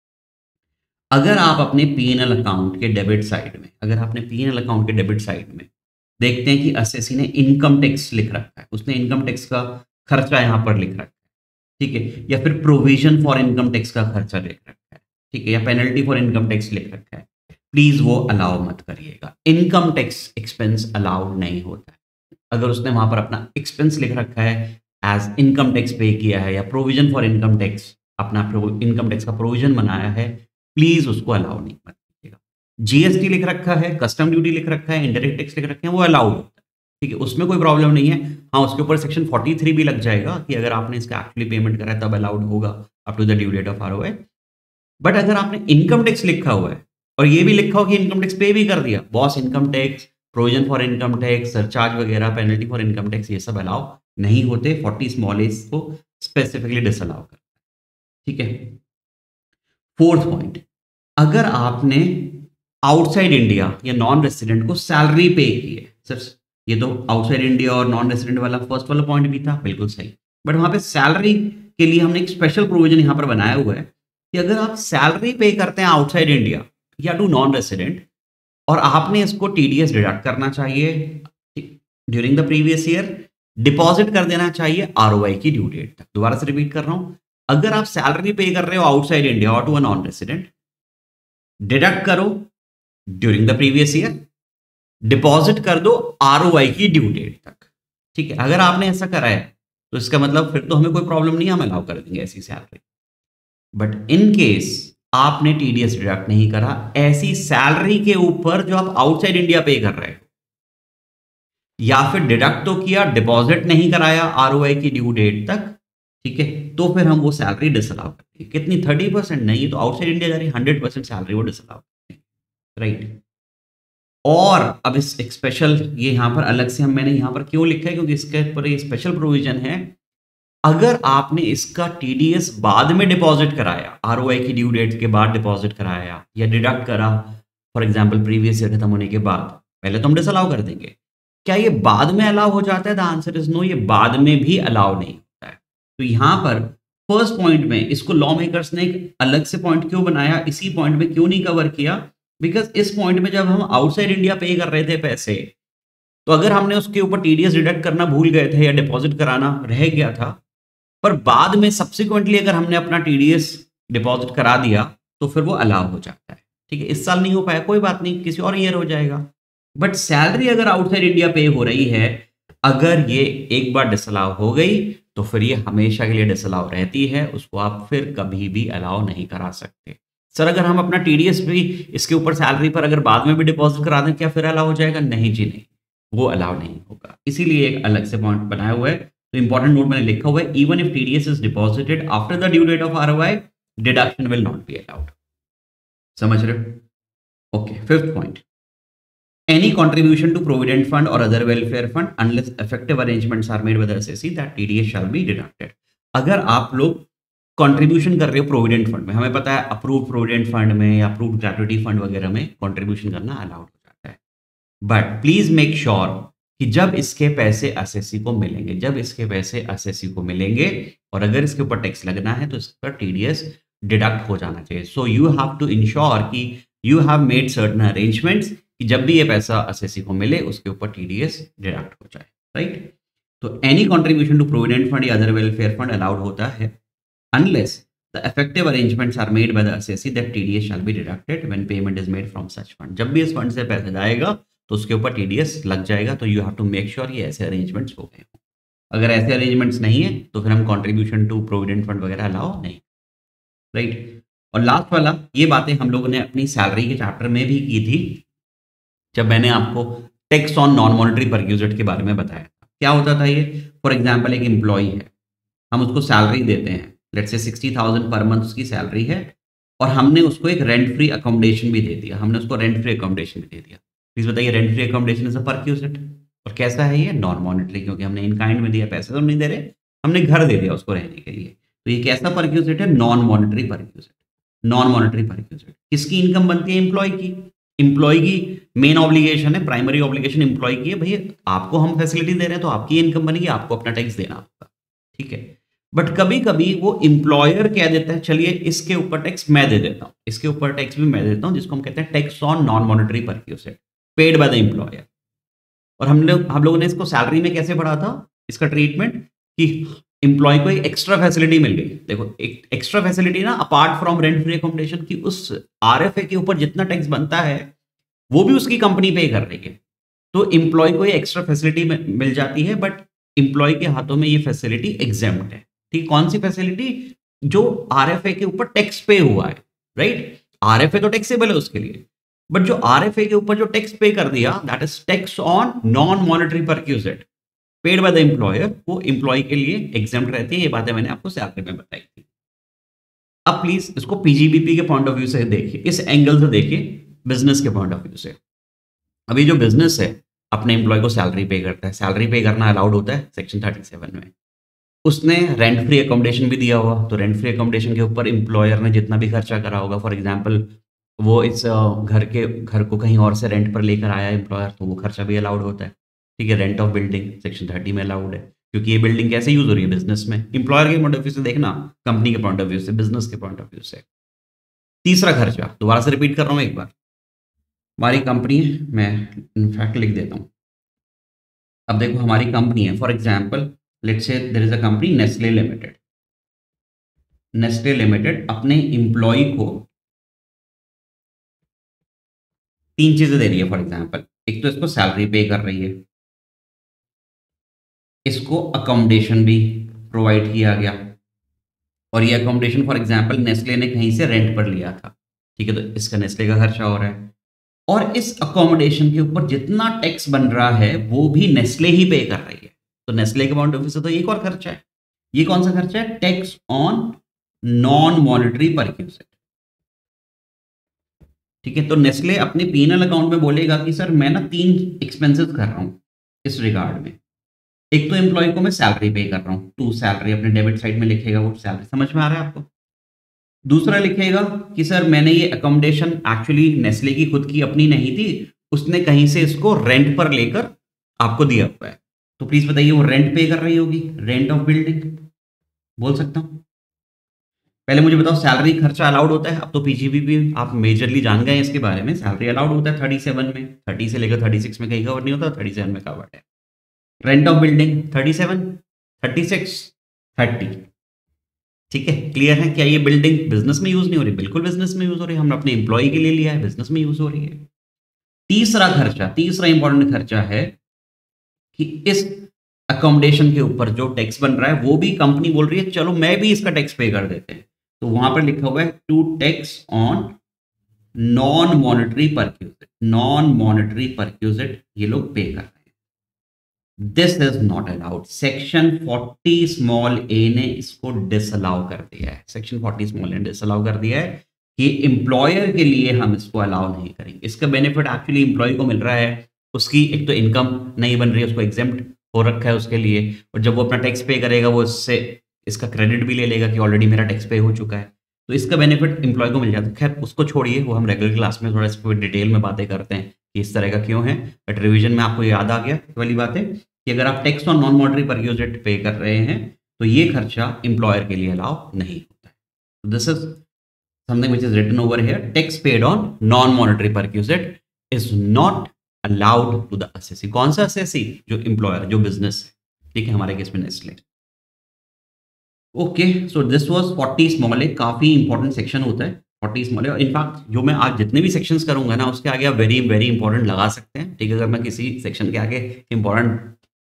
अगर आप अपने पीएनएल अकाउंट के डेबिट साइड में, अगर आपने पीएनएल अकाउंट के डेबिट साइड में देखते हैं कि एसएससी ने इनकम टैक्स लिख रखा है, उसने इनकम टैक्स का खर्चा यहाँ पर लिख रखा है, ठीक है, या फिर प्रोविजन फॉर इनकम टैक्स का खर्चा लिख रखा है, ठीक है, या पेनल्टी फॉर इनकम टैक्स लिख रखा है, प्लीज वो अलाउ मत करिएगा। इनकम टैक्स एक्सपेंस अलाउड नहीं होता है। अगर उसने वहां पर अपना एक्सपेंस लिख रखा है एज इनकम टैक्स पे किया है या प्रोविजन फॉर इनकम टैक्स, अपना इनकम टैक्स का प्रोविजन बनाया है, प्लीज उसको अलाउ नहीं मत कीजिएगा। जीएसटी लिख रखा है, कस्टम ड्यूटी लिख रखा है, इंडायरेक्ट टैक्स लिख रखे हैं, वो अलाउड होता है, ठीक है, उसमें कोई प्रॉब्लम नहीं है। हाँ, उसके ऊपर सेक्शन फोर्टी थ्री भी लग जाएगा कि अगर आपने इसका एक्चुअली पेमेंट करा है तब अलाउड होगा up to the due date of ROI. But अगर आपने इनकम टैक्स लिखा हुआ है और ये भी लिखा हो कि इनकम टैक्स पे भी कर दिया, boss income tax, provision for income tax, surcharge वगैरह, पेनल्टी फॉर इनकम टैक्स, ये सब अलाउ नहीं होते। फोर्टी स्मॉल एज को स्पेसिफिकली डिसअलाउ करता है, ठीक है। फोर्थ पॉइंट, अगर आपने आउटसाइड इंडिया या नॉन रेसिडेंट को सैलरी पे की है, सिर्फ ये तो आउटसाइड इंडिया और नॉन रेसिडेंट वाला फर्स्ट वाला पॉइंट भी था, बिल्कुल सही, बट वहां पे सैलरी के लिए हमने एक स्पेशल प्रोविजन यहां पर बनाया हुआ है कि अगर आप सैलरी पे करते हैं आउटसाइड इंडिया या टू नॉन रेसिडेंट और आपने इसको टीडीएस डिडक्ट करना चाहिए during the previous year, deposit कर देना चाहिए आरओआई की ड्यू डेट तक। दोबारा से रिपीट कर रहा हूं, अगर आप सैलरी पे कर रहे हो आउटसाइड इंडिया और to a non resident, deduct करो during the previous year, deposit कर दो आरओआई की ड्यू डेट तक। ठीक है, अगर आपने ऐसा करा है तो इसका मतलब फिर तो हमें कोई प्रॉब्लम नहीं है, हम अलाउ कर देंगे ऐसी सैलरी। बट इन केस आपने टीडीएस डिडक्ट नहीं करा ऐसी सैलरी के ऊपर जो आप आउटसाइड इंडिया पे कर रहे हो, या फिर डिडक्ट तो किया, डिपॉजिट नहीं कराया आरओआई की ड्यू डेट तक, ठीक है, तो फिर हम वो सैलरी डिसअलाउ करेंगे। कितनी? थर्टी परसेंट नहीं, तो आउटसाइड इंडिया जा रही हंड्रेड परसेंट सैलरी वो डिसअलाउ करेंगे, राइट। और अब इस एक स्पेशल, ये यहां पर अलग से हम मैंने यहां पर क्यों लिखा है, क्योंकि इसके ऊपर ये स्पेशल प्रोविजन है, अगर आपने इसका टीडीएस बाद में डिपॉजिट कराया, आरओआई की ड्यू डेट के बाद डिपॉजिट कराया या डिडक्ट करा, फॉर एग्जांपल प्रीवियस ईयर खत्म होने के बाद, पहले तो हम डिसअलाउ कर देंगे। क्या ये बाद में अलाउ हो जाता है? द आंसर इज नो, ये बाद में भी अलाउ नहीं होता है। तो यहां पर फर्स्ट पॉइंट में इसको लॉ मेकर्स ने एक अलग से पॉइंट क्यों बनाया, इसी पॉइंट में क्यों नहीं कवर किया? बिकॉज इस पॉइंट में जब हम आउटसाइड इंडिया पे कर रहे थे पैसे, तो अगर हमने उसके ऊपर टीडीएस डिडक्ट करना भूल गए थे या डिपॉजिट कराना रह गया था, पर बाद में सब्सिक्वेंटली अगर हमने अपना टीडीएस डिपॉजिट करा दिया तो फिर वो अलाउ हो जाता है। ठीक है, इस साल नहीं हो पाया, कोई बात नहीं, किसी और ईयर हो जाएगा। बट सैलरी अगर आउटसाइड इंडिया पे हो रही है, अगर ये एक बार डिसअलाउ हो गई तो फिर ये हमेशा के लिए डिसअलाउ रहती है, उसको आप फिर कभी भी अलाउ नहीं करा सकते। सर अगर हम अपना टीडीएस भी इसके ऊपर सैलरी पर अगर बाद में भी डिपॉजिट करा दें, क्या फिर अलाउ हो जाएगा? नहीं जी नहीं, वो अलाउ नहीं होगा। इसीलिए एक अलग से पॉइंट बनाया हुआ है। तो इंपॉर्टेंट नोट मैंने लिखा हुआ है, even if TDS is deposited after the due date of ROI, deduction will not be allowed. समझ रहे हो? Okay, fifth point, any contribution to provident fund or other welfare fund unless effective arrangements are made with the S S C, that T D S shall be deducted। अगर आप लोग contribution कर रहे हो provident fund में, हमें पता है अप्रूव्ड प्रोविडेंट फंड में या अप्रूव्ड ग्रेट्युटी फंड वगैरह में कंट्रीब्यूशन करना अलाउड हो जाता है, बट प्लीज मेक श्योर कि जब इसके पैसे एसएससी को मिलेंगे, जब इसके पैसे एसएससी को मिलेंगे और अगर इसके ऊपर टैक्स लगना है तो इसका टीडीएस डिडक्ट हो जाना चाहिए। So you have to ensure कि you have made certain arrangements कि जब भी ये पैसा एसएससी को मिले उसके ऊपर टीडीएस डिडक्ट हो जाए, राइट। तो any contribution to provident fund या अदर वेलफेयर फंड अलाउड होता है unless the effective arrangements are made by the S S C that T D S shall be deducted when payment is made from such fund। जब भी इस fund से पैसा जाएगा तो उसके ऊपर टीडीएस लग जाएगा, तो you have to make sure ये ऐसे अरेंजमेंट्स हो गए हों। अगर ऐसे अरेंजमेंट्स नहीं है तो फिर हम कंट्रीब्यूशन टू प्रोविडेंट फंड वगैरह अलाउ नहीं, राइट। और लास्ट वाला, ये बातें हम लोगों ने अपनी सैलरी के चैप्टर में भी की थी जब मैंने आपको tax on non monetary perquisite के बारे में बताया था। क्या होता था ये? फॉर एग्जाम्पल एक एम्प्लॉई है, हम उसको सैलरी देते हैं, let's say sixty thousand per month उसकी सैलरी है, और हमने उसको एक रेंट फ्री अकोमोडेशन भी दे दिया, हमने उसको रेंट फ्री अकोमोडेशन भी दे दिया। प्लीज बताइए, rent free accommodation is a perquisite, और कैसा है ये? नॉन मॉनेटरी, क्योंकि हमने इन काइंड में दिया, पैसे तो नहीं दे रहे, हमने घर दे दिया उसको रहने के लिए। तो ये कैसा परक्यूजिट है? Non monetary perquisite. Non monetary perquisite किसकी इनकम बनती है? एम्प्लॉय की। एम्प्लॉय की मेन ऑब्लिगेशन है, प्राइमरी ऑब्लिगेशन एम्प्लॉय की है, भैया आपको हम फैसिलिटी दे रहे हैं तो आपकी इनकम बनेगी, आपको अपना टैक्स देना होगा, ठीक है। बट कभी कभी वो एम्प्लॉयर क्या देता है, चलिए इसके ऊपर टैक्स मैं दे देता हूं, इसके ऊपर टैक्स भी मैं देता हूं, जिसको हम कहते हैं tax on non monetary perquisite paid by the employer. और हम लोग हम लोगों ने इसको सैलरी में कैसे पढ़ा था इसका ट्रीटमेंट, कि एम्प्लॉय को एक एक्स्ट्रा फैसिलिटी मिल गई। देखो एक एक्स्ट्रा फैसिलिटी ना, apart from rent free accommodation, की उस आरएफए के ऊपर जितना टैक्स बनता है वो भी उसकी कंपनी पे कर रही है, तो एम्प्लॉय को ये एक्स्ट्रा फैसिलिटी मिल जाती है, बट एम्प्लॉय के हाथों में ये फैसिलिटी एग्जेम्प्ट है, ठीक। कौन सी फैसिलिटी? जो आरएफए के ऊपर टैक्स पे हुआ है, राइट। आरएफए तो टैक्सेबल है उसके लिए, बट जो आरएफए के ऊपर जो टैक्स पे कर दिया, that is tax on non monetary perquisite paid by the employer, वो एम्प्लॉय के लिए एग्जेम्प्ट रहती है। ये बातें मैंने आपको सैलरी में बताई थी। अब प्लीज इसको पीजीबीपी के पॉइंट ऑफ व्यू से देखिए, इस एंगल से देखिए, बिजनेस के पॉइंट ऑफ व्यू से। अभी जो बिजनेस है अपने एम्प्लॉय को सैलरी पे करता है, सैलरी पे करना अलाउड होता है सेक्शन थर्टी सेवन में। उसने रेंट फ्री अकोमोडेशन भी दिया हुआ, तो रेंट फ्री अकोमोडेशन के ऊपर एम्प्लॉयर ने जितना भी खर्चा करा होगा, फॉर एग्जांपल वो इस अ, घर के घर को कहीं और से रेंट पर लेकर आया एम्प्लॉयर, तो वो खर्चा भी अलाउड होता है। ठीक है, rent of building section thirty में अलाउड है, क्योंकि ये बिल्डिंग कैसे यूज हो रही है बिजनेस में, एम्प्लॉयर के पॉइंट ऑफ व्यू से देखना, कंपनी के पॉइंट ऑफ व्यू से, बिजनेस के पॉइंट ऑफ व्यू से। तीसरा खर्चा, दोबारा से रिपीट कर रहा हूँ एक बार, हमारी कंपनी है, मैं इनफैक्ट लिख देता हूँ। अब देखो हमारी कंपनी है, for example let's say there is a company Nestle limited. Nestle limited अपने एम्प्लॉय को तीन चीजें दे रही है। फॉर एग्जाम्पल, एक तो इसको सैलरी पे कर रही है, इसको अकोमोडेशन भी प्रोवाइड किया गया, और ये अकोमोडेशन फॉर एग्जाम्पल नेस्ले ने कहीं से रेंट पर लिया था। ठीक है, तो इसका नेस्ले का खर्चा हो रहा है, और इस अकोमोडेशन के ऊपर जितना टैक्स बन रहा है वो भी नेस्ले ही पे कर रही है। तो नेस्ले के पॉइंट ऑफ व्यू से तो एक और खर्चा है। ये कौन सा खर्चा है? Tax on non monetary perquisite. ठीक है, तो नेस्ले अपने पीएनएल अकाउंट में बोलेगा कि सर मैं ना तीन एक्सपेंसेस कर रहा हूं इस रिगार्ड में। एक तो एम्प्लॉय को मैं सैलरी पे कर रहा हूं, टू सैलरी अपने डेबिट साइड में लिखेगा, वो सैलरी, समझ में आ रहा है आपको? दूसरा लिखेगा कि सर मैंने ये अकोमोडेशन एक्चुअली नेस्ले की खुद की अपनी नहीं थी, उसने कहीं से इसको रेंट पर लेकर आपको दिया हुआ है। तो प्लीज बताइए वो रेंट पे कर रही होगी, रेंट ऑफ बिल्डिंग बोल सकता हूं। पहले मुझे बताओ सैलरी खर्चा अलाउड होता है? अब तो पीजीबी भी आप मेजरली जान गए इसके बारे में, सैलरी अलाउड होता है थर्टी सेवन में, थर्टी से लेकर थर्टी सिक्स में कहीं कवर नहीं होता, थर्टी सेवन में कवर है। Rent of building thirty seven, thirty six, thirty. ठीक है, क्लियर है? क्या ये बिल्डिंग बिजनेस में यूज नहीं हो रही? बिल्कुल बिजनेस में यूज हो रही है, हमने अपने एम्प्लॉय के लिए लिया है, बिजनेस में यूज हो रही है। तीसरा खर्चा, तीसरा इंपॉर्टेंट खर्चा है कि इस अकोमोडेशन के ऊपर जो टैक्स बन रहा है वो भी कंपनी बोल रही है चलो मैं भी इसका टैक्स पे कर देते हैं। तो वहां पर लिखा हुआ है to tax on non monetary perquisite, non monetary perquisite ये लोग पे कर रहे हैं। This is not allowed. Section forty small ए ने इसको डिसअलाउ कर दिया है। सेक्शन फोर्टी स्मॉल ए ने डिसअलाउ कर दिया है कि एम्प्लॉयर के लिए हम इसको अलाउ नहीं करेंगे। इसका बेनिफिट एक्चुअली एम्प्लॉय को मिल रहा है, उसकी एक तो इनकम नहीं बन रही है, उसको एग्जेम्प्ट हो रखा है उसके लिए, और जब वो अपना टैक्स पे करेगा वो इससे इसका क्रेडिट भी ले लेगा कि ऑलरेडी मेरा टैक्स पे हो चुका है, तो इसका बेनिफिट एम्प्लॉय को मिल जाता है। खैर उसको छोड़िए, वो हम रेगुलर क्लास में थोड़ा इस पर डिटेल में बातें करते हैं कि इस तरह का क्यों है, बट रिवीजन में आपको याद आ गया वाली बात है कि अगर आप tax on non monetary perquisite pay कर रहे हैं तो ये खर्चा एम्प्लॉयर के लिए अलाउ नहीं होता है। This is something which is written over here, tax paid on non monetary perquisite is not allowed to the assessee. कौन सा असेसी? जो एम्प्लॉयर, जो बिजनेस है। ठीक है, हमारे केस में Nestle. Okay, so this was forty small a, काफी इंपॉर्टेंट सेक्शन होता है फोर्टी स्मॉल ए, और इनफैक्ट जो मैं आज जितने भी सेक्शंस करूंगा ना उसके आगे आप वेरी वेरी इंपॉर्टेंट लगा सकते हैं। ठीक है, अगर मैं किसी सेक्शन के आगे इंपॉर्टेंट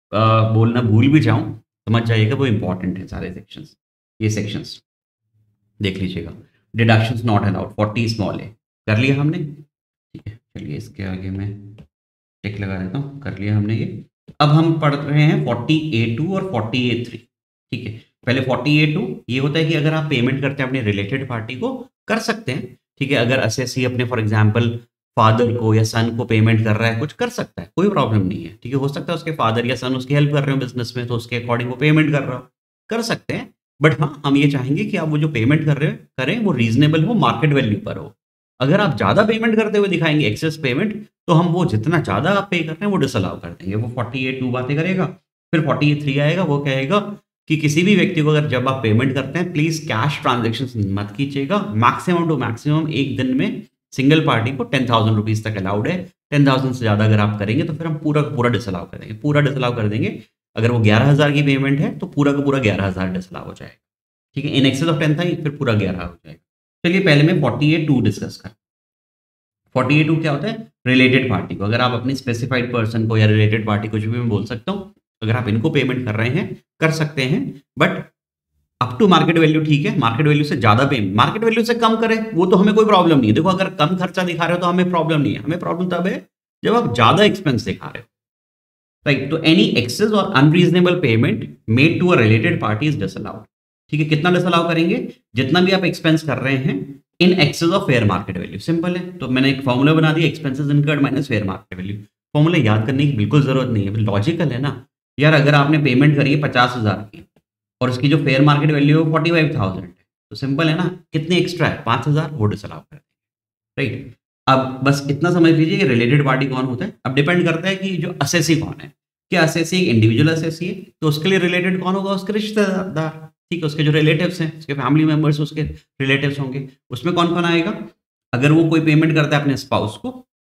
बोलना भूल भी जाऊं समझ जाइएगा वो इंपॉर्टेंट है सारे सेक्शंस। ये सेक्शंस देख लीजिएगा। Deductions not allowed, forty small a कर लिया हमने। ठीक है, चलिए इसके आगे मैं टिक लगा देता हूँ, कर लिया हमने ये। अब हम पढ़ रहे हैं फोर्टी ए टू और फोर्टी ए थ्री। ठीक है, पहले फोर्टी ए टू ये होता है कि अगर आप पेमेंट करते हैं अपने रिलेटेड पार्टी को, कर सकते हैं। ठीक है, अगर असेसी अपने फॉर एग्जांपल फादर को या सन को पेमेंट कर रहा है, कुछ कर सकता है, कोई प्रॉब्लम नहीं है। ठीक है, हो सकता है उसके फादर या सन उसकी हेल्प कर रहे हो बिजनेस में, तो उसके अकॉर्डिंग वो पेमेंट कर रहा हो, कर सकते हैं। बट हाँ, हम ये चाहेंगे कि आप वो जो पेमेंट कर रहे हो करें वो रीजनेबल हो, मार्केट वैल्यू पर हो। अगर आप ज्यादा पेमेंट करते हुए दिखाएंगे, एक्सेस पेमेंट, तो हम वो जितना ज्यादा आप पे कर रहे हैं वो डिसअलाउ कर देंगे। वो फोर्टी ए टू बातें करेगा। फिर फोर्टी ए थ्री आएगा, वो कहेगा कि किसी भी व्यक्ति को अगर जब आप पेमेंट करते हैं प्लीज कैश ट्रांजेक्शन मत कीजिएगा। मैक्सिमम टू मैक्सिमम एक दिन में सिंगल पार्टी को टेन थाउजेंड रुपीज तक अलाउड है। टेन थाउजेंड से ज्यादा अगर आप करेंगे तो फिर हम पूरा पूरा डिसअलाउ कर देंगे, पूरा डिसअलाउ कर देंगे। अगर वो ग्यारह हजार की पेमेंट है तो पूरा का पूरा ग्यारह हजार डिसअलाउ हो जाएगा। ठीक है, इन एक्सेस ऑफ टेन था फिर पूरा ग्यारह हो जाएगा। चलिए पहले मैं फोर्टी ए टू डिस्कस कर। फोर्टी ए टू क्या होता है? रिलेटेड पार्टी को, अगर आप अपनी स्पेसिफाइड पर्सन को या रिलेटेड पार्टी कुछ भी मैं बोल सकता हूँ, अगर आप इनको पेमेंट कर रहे हैं कर सकते हैं, but up to market value. ठीक है, मार्केट वैल्यू से ज्यादा पेमेंट, मार्केट वैल्यू से कम करें वो तो हमें कोई प्रॉब्लम नहीं है। देखो अगर कम खर्चा दिखा रहे हो तो हमें प्रॉब्लम नहीं है, हमें प्रॉब्लम तब है जब आप ज्यादा एक्सपेंस दिखा रहे हो। राइट, तो एनी एक्सेस और unreasonable payment made to a related party is disallowed. ठीक है, कितना डिसअलाउ करेंगे? जितना भी आप एक्सपेंस कर रहे हैं in excess of fair market value. Simple है, तो मैंने एक फॉर्मूला बना दिया, expenses incurred minus fair market value. Formula याद करने की बिल्कुल जरूरत नहीं है, लॉजिकल है ना यार। अगर आपने पेमेंट करी है पचास हजार की और उसकी जो फेयर मार्केट वैल्यू है फोर्टी फाइव थाउजेंड है, तो सिंपल है ना, कितने एक्स्ट्रा है? पांच हजार, वो डिसअलाउ कर देंगे। राइट। अब बस इतना समझ लीजिए कि रिलेटेड पार्टी कौन होता है। अब डिपेंड करता है कि जो असेसी कौन है, क्या असेसी एक इंडिविजुअल असेसी है तो उसके लिए रिलेटेड कौन होगा, उसके रिश्तेदार, ठीक है, उसके जो रिलेटिव्स हैं, उसके फैमिली मेंबर्स उसके रिलेटिव्स होंगे। उसमें कौन कौन आएगा, अगर वो कोई पेमेंट करता है अपने स्पाउस को,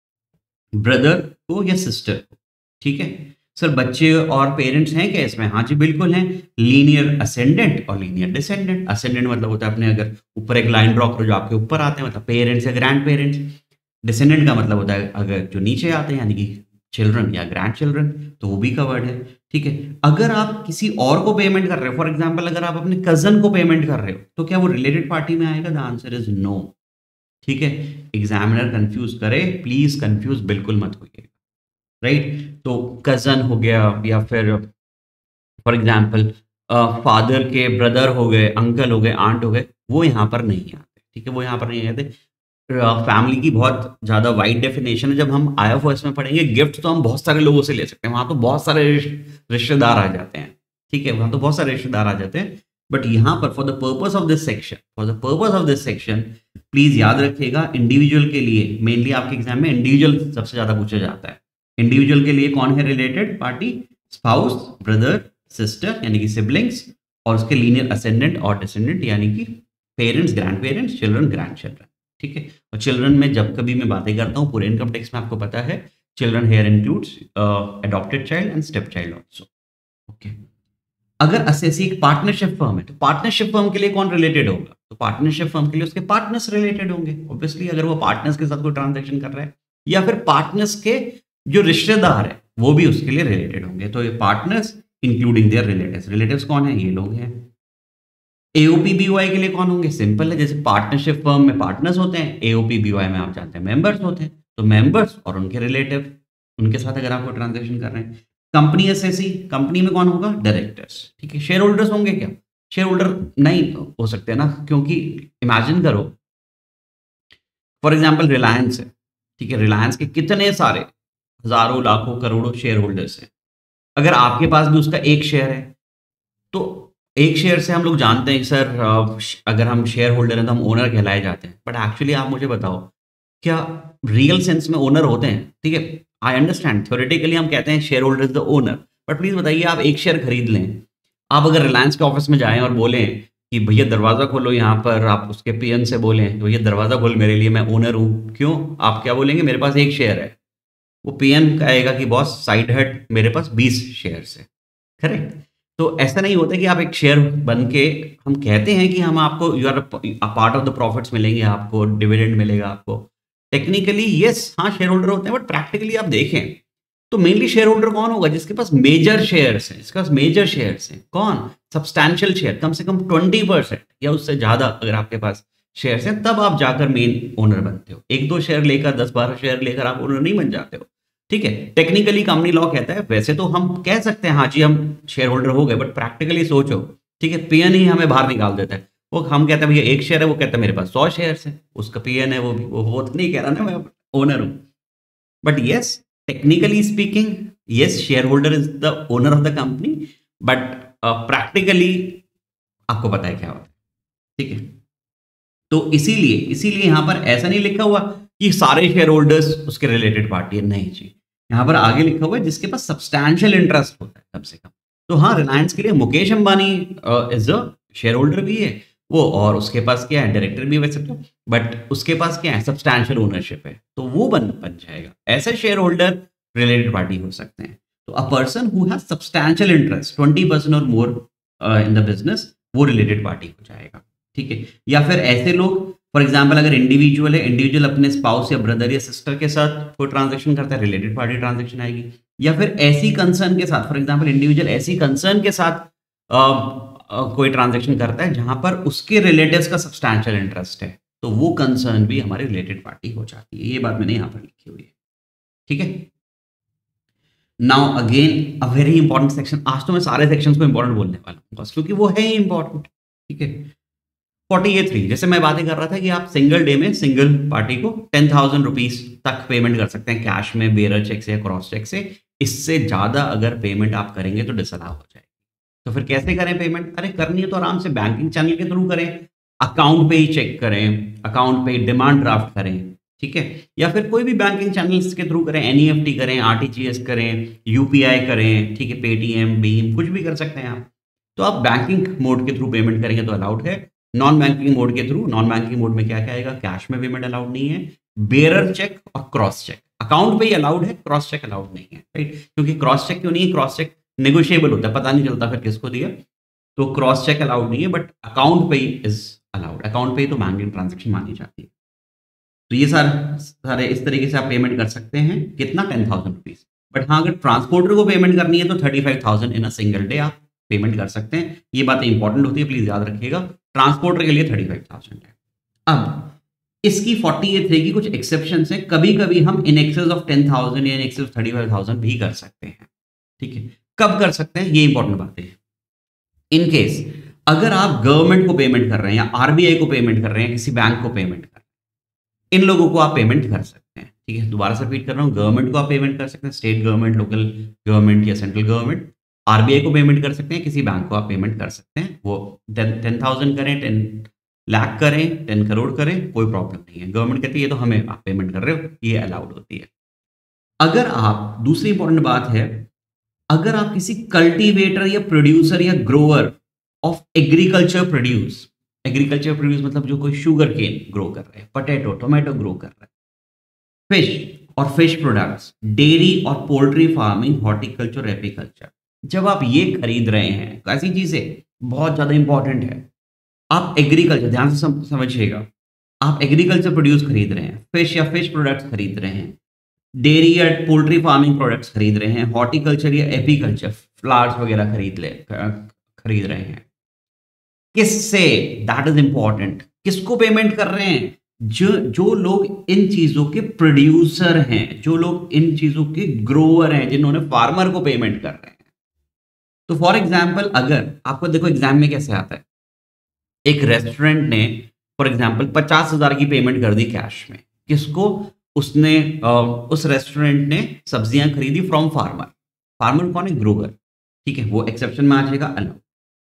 ब्रदर को या सिस्टर को, ठीक है। सर बच्चे और पेरेंट्स हैं क्या इसमें, हाँ जी बिल्कुल हैं। लीनियर असेंडेंट और लीनियर डिसेंडेंट। असेंडेंट मतलब होता है अपने अगर ऊपर एक लाइन ड्रॉ करो जो आपके ऊपर आते हैं, मतलब पेरेंट्स या ग्रैंड पेरेंट्स। डिसेंडेंट का मतलब होता है अगर जो नीचे आते हैं यानी कि चिल्ड्रन या ग्रैंड चिल्ड्रन, तो वो भी कवर्ड है, ठीक है। अगर आप किसी और को पेमेंट कर रहे हो, फॉर एग्जांपल अगर आप अपने कजन को पेमेंट कर रहे हो, तो क्या वो रिलेटेड पार्टी में आएगा, द आंसर इज नो, ठीक है। एग्जामिनर कंफ्यूज करे, प्लीज कंफ्यूज बिल्कुल मत होइए, राइट। तो कजन हो गया या फिर फॉर एग्जांपल फादर के ब्रदर हो गए, अंकल हो गए, आंट हो गए, वो यहाँ पर नहीं आते, ठीक है, वो यहाँ पर नहीं आते। फैमिली की बहुत ज़्यादा वाइड डेफिनेशन है। जब हम आई एफ ओ एस में पढ़ेंगे, गिफ्ट तो हम बहुत सारे लोगों से ले सकते हैं, वहाँ तो बहुत सारे रिश्तेदार आ जाते हैं, ठीक है, वहाँ तो बहुत सारे रिश्तेदार आ जाते हैं। बट यहाँ पर for the purpose of this section, for the purpose of this section please याद रखिएगा, इंडिविजुअल के लिए मेनली आपके एग्जाम में इंडिविजुअल सबसे ज़्यादा पूछा जाता है। इंडिविजुअल के लिए कौन है related party, spouse, brother, sister यानी कि सिबलिंग्स, और उसके लीनियर असेंडेंट और डिसेंडेंट यानी कि parents, grand parents, children, grand children, ठीक है। और चिल्ड्रन में जब कभी मैं बातें करता हूँ पूरे इनकम टैक्स में, आपको पता है children here includes adopted child and step child also, okay. अगर असेसी एक पार्टनरशिप फर्म है तो पार्टनरशिप फर्म के लिए कौन रिलेटेड होगा, तो पार्टनरशिप फर्म के लिए उसके पार्टनर्स रिलेटेड होंगे ऑब्वियसली, अगर वो पार्टनर्स के साथ कोई ट्रांजैक्शन कर रहा है, या फिर पार्टनर्स के जो रिश्तेदार है वो भी उसके लिए रिलेटेड होंगे। तो ये partners including their relatives, relatives कौन है, ये लोग हैं। एओपी बीओआई के लिए कौन होंगे, सिंपल है, जैसे पार्टनरशिप फर्म में पार्टनर्स होते हैं, एओपी बीओआई में आप जानते हैं मेंबर्स होते हैं, तो मेंबर्स और उनके रिलेटिव, उनके साथ अगर आपको ट्रांजैक्शन कर रहे हैं। कंपनी एसएसी, कंपनी में कौन होगा, डायरेक्टर्स, ठीक है। शेयर होल्डर्स होंगे क्या, शेयर होल्डर नहीं हो सकते ना, क्योंकि इमेजिन करो फॉर एग्जांपल रिलायंस है, ठीक है, रिलायंस के कितने सारे हजारों लाखों करोड़ों शेयर होल्डर्स हैं। अगर आपके पास भी उसका एक शेयर है, तो एक शेयर से हम लोग जानते हैं सर, अगर हम शेयर होल्डर हैं तो हम ओनर कहलाए जाते हैं, बट एक्चुअली आप मुझे बताओ क्या रियल सेंस में ओनर होते हैं, ठीक है। आई अंडरस्टैंड थ्योरेटिकली हम कहते हैं share holder is the owner, but please बताइए आप एक शेयर खरीद लें, आप अगर रिलायंस के ऑफिस में जाएं और बोलें कि भैया दरवाजा खोलो, यहाँ पर आप उसके पीएन से बोलें भैया दरवाजा खोल मेरे लिए, मैं ओनर हूँ, क्यों, आप क्या बोलेंगे, मेरे पास एक शेयर है। वो पीएन कहेगा कि बॉस साइड हट, मेरे पास बीस शेयर है, करेक्ट। तो ऐसा नहीं होता कि आप एक शेयर बन के, हम कहते हैं कि हम आपको you are part of the profits मिलेंगे, आपको डिविडेंड मिलेगा, आपको टेक्निकली यस हाँ शेयर होल्डर होते हैं, बट प्रैक्टिकली आप देखें तो मेनली शेयर होल्डर कौन होगा, जिसके पास मेजर शेयर्स हैं, जिसके पास मेजर शेयर्स हैं, कौन, सब्सटैंशियल शेयर, कम से कम ट्वेंटी परसेंट या उससे ज्यादा अगर आपके पास शेयर्स हैं, तब आप जाकर मेन ओनर बनते हो। एक दो शेयर लेकर, दस बारह शेयर लेकर आप ओनर नहीं बन जाते हो, ठीक है। टेक्निकली कंपनी लॉ कहता है, वैसे तो हम कह सकते हैं हाँ जी हम शेयर होल्डर हो गए, बट प्रैक्टिकली सोचो, ठीक है, पीएन ही हमें बाहर निकाल देता है। वो हम कहते हैं भैया एक शेयर है, वो कहता है मेरे पास सौ शेयर है, उसका पीएन है, वो भी वो, वो तो नहीं कह रहा ना मैं ओनर हूं। But yes technically speaking yes share holder is the owner of the company, but practically आपको पता है क्या होता है, ठीक है। तो इसीलिए इसीलिए यहां पर ऐसा नहीं लिखा हुआ कि सारे शेयर होल्डर्स उसके रिलेटेड पार्टी है, नहीं जी, यहाँ पर आगे लिखा हुआ है जिसके पास सब्सटैंशियल इंटरेस्ट होता है कम से कम। तो हाँ रिलायंस के लिए Mukesh Ambani is a share holder भी है वो, और उसके पास क्या है, डायरेक्टर भी वैसे तो, बट उसके पास क्या है, सब्सटैंशियल ओनरशिप है, तो वो बन बन जाएगा। ऐसे शेयर होल्डर रिलेटेड पार्टी हो सकते हैं। तो a person who has substantial interest twenty percent और मोर इन द बिजनेस, वो रिलेटेड पार्टी हो जाएगा, ठीक है। या फिर ऐसे लोग फॉर एग्जाम्पल अगर इंडिविजुअल है, इंडिविजुअल अपने स्पाउस या ब्रदर या सिस्टर के साथ कोई ट्रांजेक्शन करता है, रिलेटेड पार्टी ट्रांजेक्शन आएगी। या फिर ऐसी कंसर्न के साथ, फॉर एग्जाम्पल इंडिविजुअल ऐसी कंसर्न के साथ आ, आ, कोई ट्रांजेक्शन करता है जहां पर उसके रिलेटिव्स का सब्सटैंशियल इंटरेस्ट है, तो वो कंसर्न भी हमारी रिलेटेड पार्टी हो जाती है। ये बात मैंने यहाँ पर लिखी हुई है, ठीक है। Now again a very important section, आज तो मैं सारे सेक्शंस को इंपॉर्टेंट बोलने वाला हूँ बस, क्योंकि वो है ही इंपॉर्टेंट, ठीक है। फोर्टी ए थ्री, जैसे मैं बातें कर रहा था कि आप सिंगल डे में सिंगल पार्टी को टेन थाउजेंड रुपीज तक पेमेंट कर सकते हैं कैश में, बेरर चेक से या क्रॉस चेक से। इससे ज्यादा अगर पेमेंट आप करेंगे तो डिसअलाउ हो जाएगी। तो फिर कैसे करें पेमेंट, अरे करनी है तो आराम से बैंकिंग चैनल के थ्रू करें, अकाउंट पे ही चेक करें, अकाउंट पे डिमांड ड्राफ्ट करें, ठीक है, या फिर कोई भी बैंकिंग चैनल्स के थ्रू करें, एनईएफटी करें, आरटीजीएस करें, यूपीआई करें, ठीक है, पेटीएम, भीम, कुछ भी कर सकते हैं आप। तो आप बैंकिंग मोड के थ्रू पेमेंट करेंगे तो अलाउड है। नॉन बैंकिंग मोड के थ्रू, नॉन बैंकिंग मोड में क्या क्या आएगा, कैश में पेमेंट अलाउड नहीं है, बेरर चेक और क्रॉस चेक। अकाउंट पे ही अलाउड है, क्रॉस चेक अलाउड नहीं है, राइट। क्योंकि क्रॉस चेक क्यों नहीं है, क्रॉस चेक नेगोशिएबल होता है, पता नहीं चलता फिर किसको दिया, तो क्रॉस चेक अलाउड नहीं है, but account payee he is allowed. Account payee ही तो बैंकिंग ट्रांजेक्शन मानी जाती है। तो ये सारे सारे इस तरीके से आप पेमेंट कर सकते हैं। कितना, टेन थाउजेंड रुपीज। बट हाँ, अगर ट्रांसपोर्टर को पेमेंट करनी है तो thirty five thousand in a single day आप पेमेंट कर सकते हैं। ये बातें इंपॉर्टेंट होती है, प्लीज याद रखिएगा। ट्रांसपोर्टर के लिए थर्टी फाइव थाउजेंड है। अब इसकी फोर्टी ए थ्री की कुछ एक्सेप्शन है। कभी कभी हम in excess of ten thousand या in excess thirty five thousand भी कर सकते हैं, ठीक है। कब कर सकते हैं, ये इंपॉर्टेंट बात है। इन केस अगर आप गवर्नमेंट को पेमेंट कर रहे हैं या आरबीआई को पेमेंट कर रहे हैं, किसी बैंक को पेमेंट कर रहे हैं, इन लोगों को आप पेमेंट कर सकते हैं, ठीक है। दोबारा से रिपीट कर रहा हूं, गवर्नमेंट को आप पेमेंट कर सकते हैं, स्टेट गवर्नमेंट, लोकल गवर्नमेंट या सेंट्रल गवर्नमेंट। आरबीआई को पेमेंट कर सकते हैं, किसी बैंक को आप पेमेंट कर सकते हैं। वो टेन थाउजेंड करें, टेन लाख करें, टेन करोड़ करें, कोई प्रॉब्लम नहीं है। गवर्नमेंट कहती है ये तो हमें आप पेमेंट कर रहे हो, ये अलाउड होती है। अगर आप, दूसरी इंपॉर्टेंट बात है, अगर आप किसी कल्टीवेटर या प्रोड्यूसर या grower of agriculture produce, agriculture produce मतलब जो कोई शुगर केन ग्रो कर रहे हैं, पोटैटो, टोमेटो ग्रो कर रहे हैं, फिश और फिश प्रोडक्ट्स, डेयरी और पोल्ट्री फार्मिंग, हॉर्टिकल्चर, एपीकल्चर, जब आप ये खरीद रहे हैं, ऐसी चीजें बहुत ज्यादा इंपॉर्टेंट है। आप एग्रीकल्चर, ध्यान से सम, समझिएगा, आप एग्रीकल्चर प्रोड्यूस खरीद रहे हैं, फिश या फिश प्रोडक्ट्स खरीद रहे हैं, डेयरी या पोल्ट्री फार्मिंग प्रोडक्ट्स खरीद रहे हैं, हॉर्टिकल्चर या एपीकल्चर, फ्लावर्स वगैरह खरीद ले खरीद रहे हैं, किससे, दैट इज इंपॉर्टेंट, किसको पेमेंट कर रहे हैं, जो जो लोग इन चीजों के प्रोड्यूसर हैं, जो लोग इन चीजों के ग्रोअर हैं, जिन्होंने फार्मर को पेमेंट कर रहे हैं। तो फॉर एग्जाम्पल, अगर आपको देखो एग्जाम में कैसे आता है, एक रेस्टोरेंट ने फॉर एग्जाम्पल पचास हजार की पेमेंट कर दी कैश में, किसको, उसने उस रेस्टोरेंट ने सब्जियां खरीदी फ्रॉम फार्मर। फार्मर कौन है, ग्रोअर, ठीक है, वो एक्सेप्शन में आ जाएगा, अलाउड।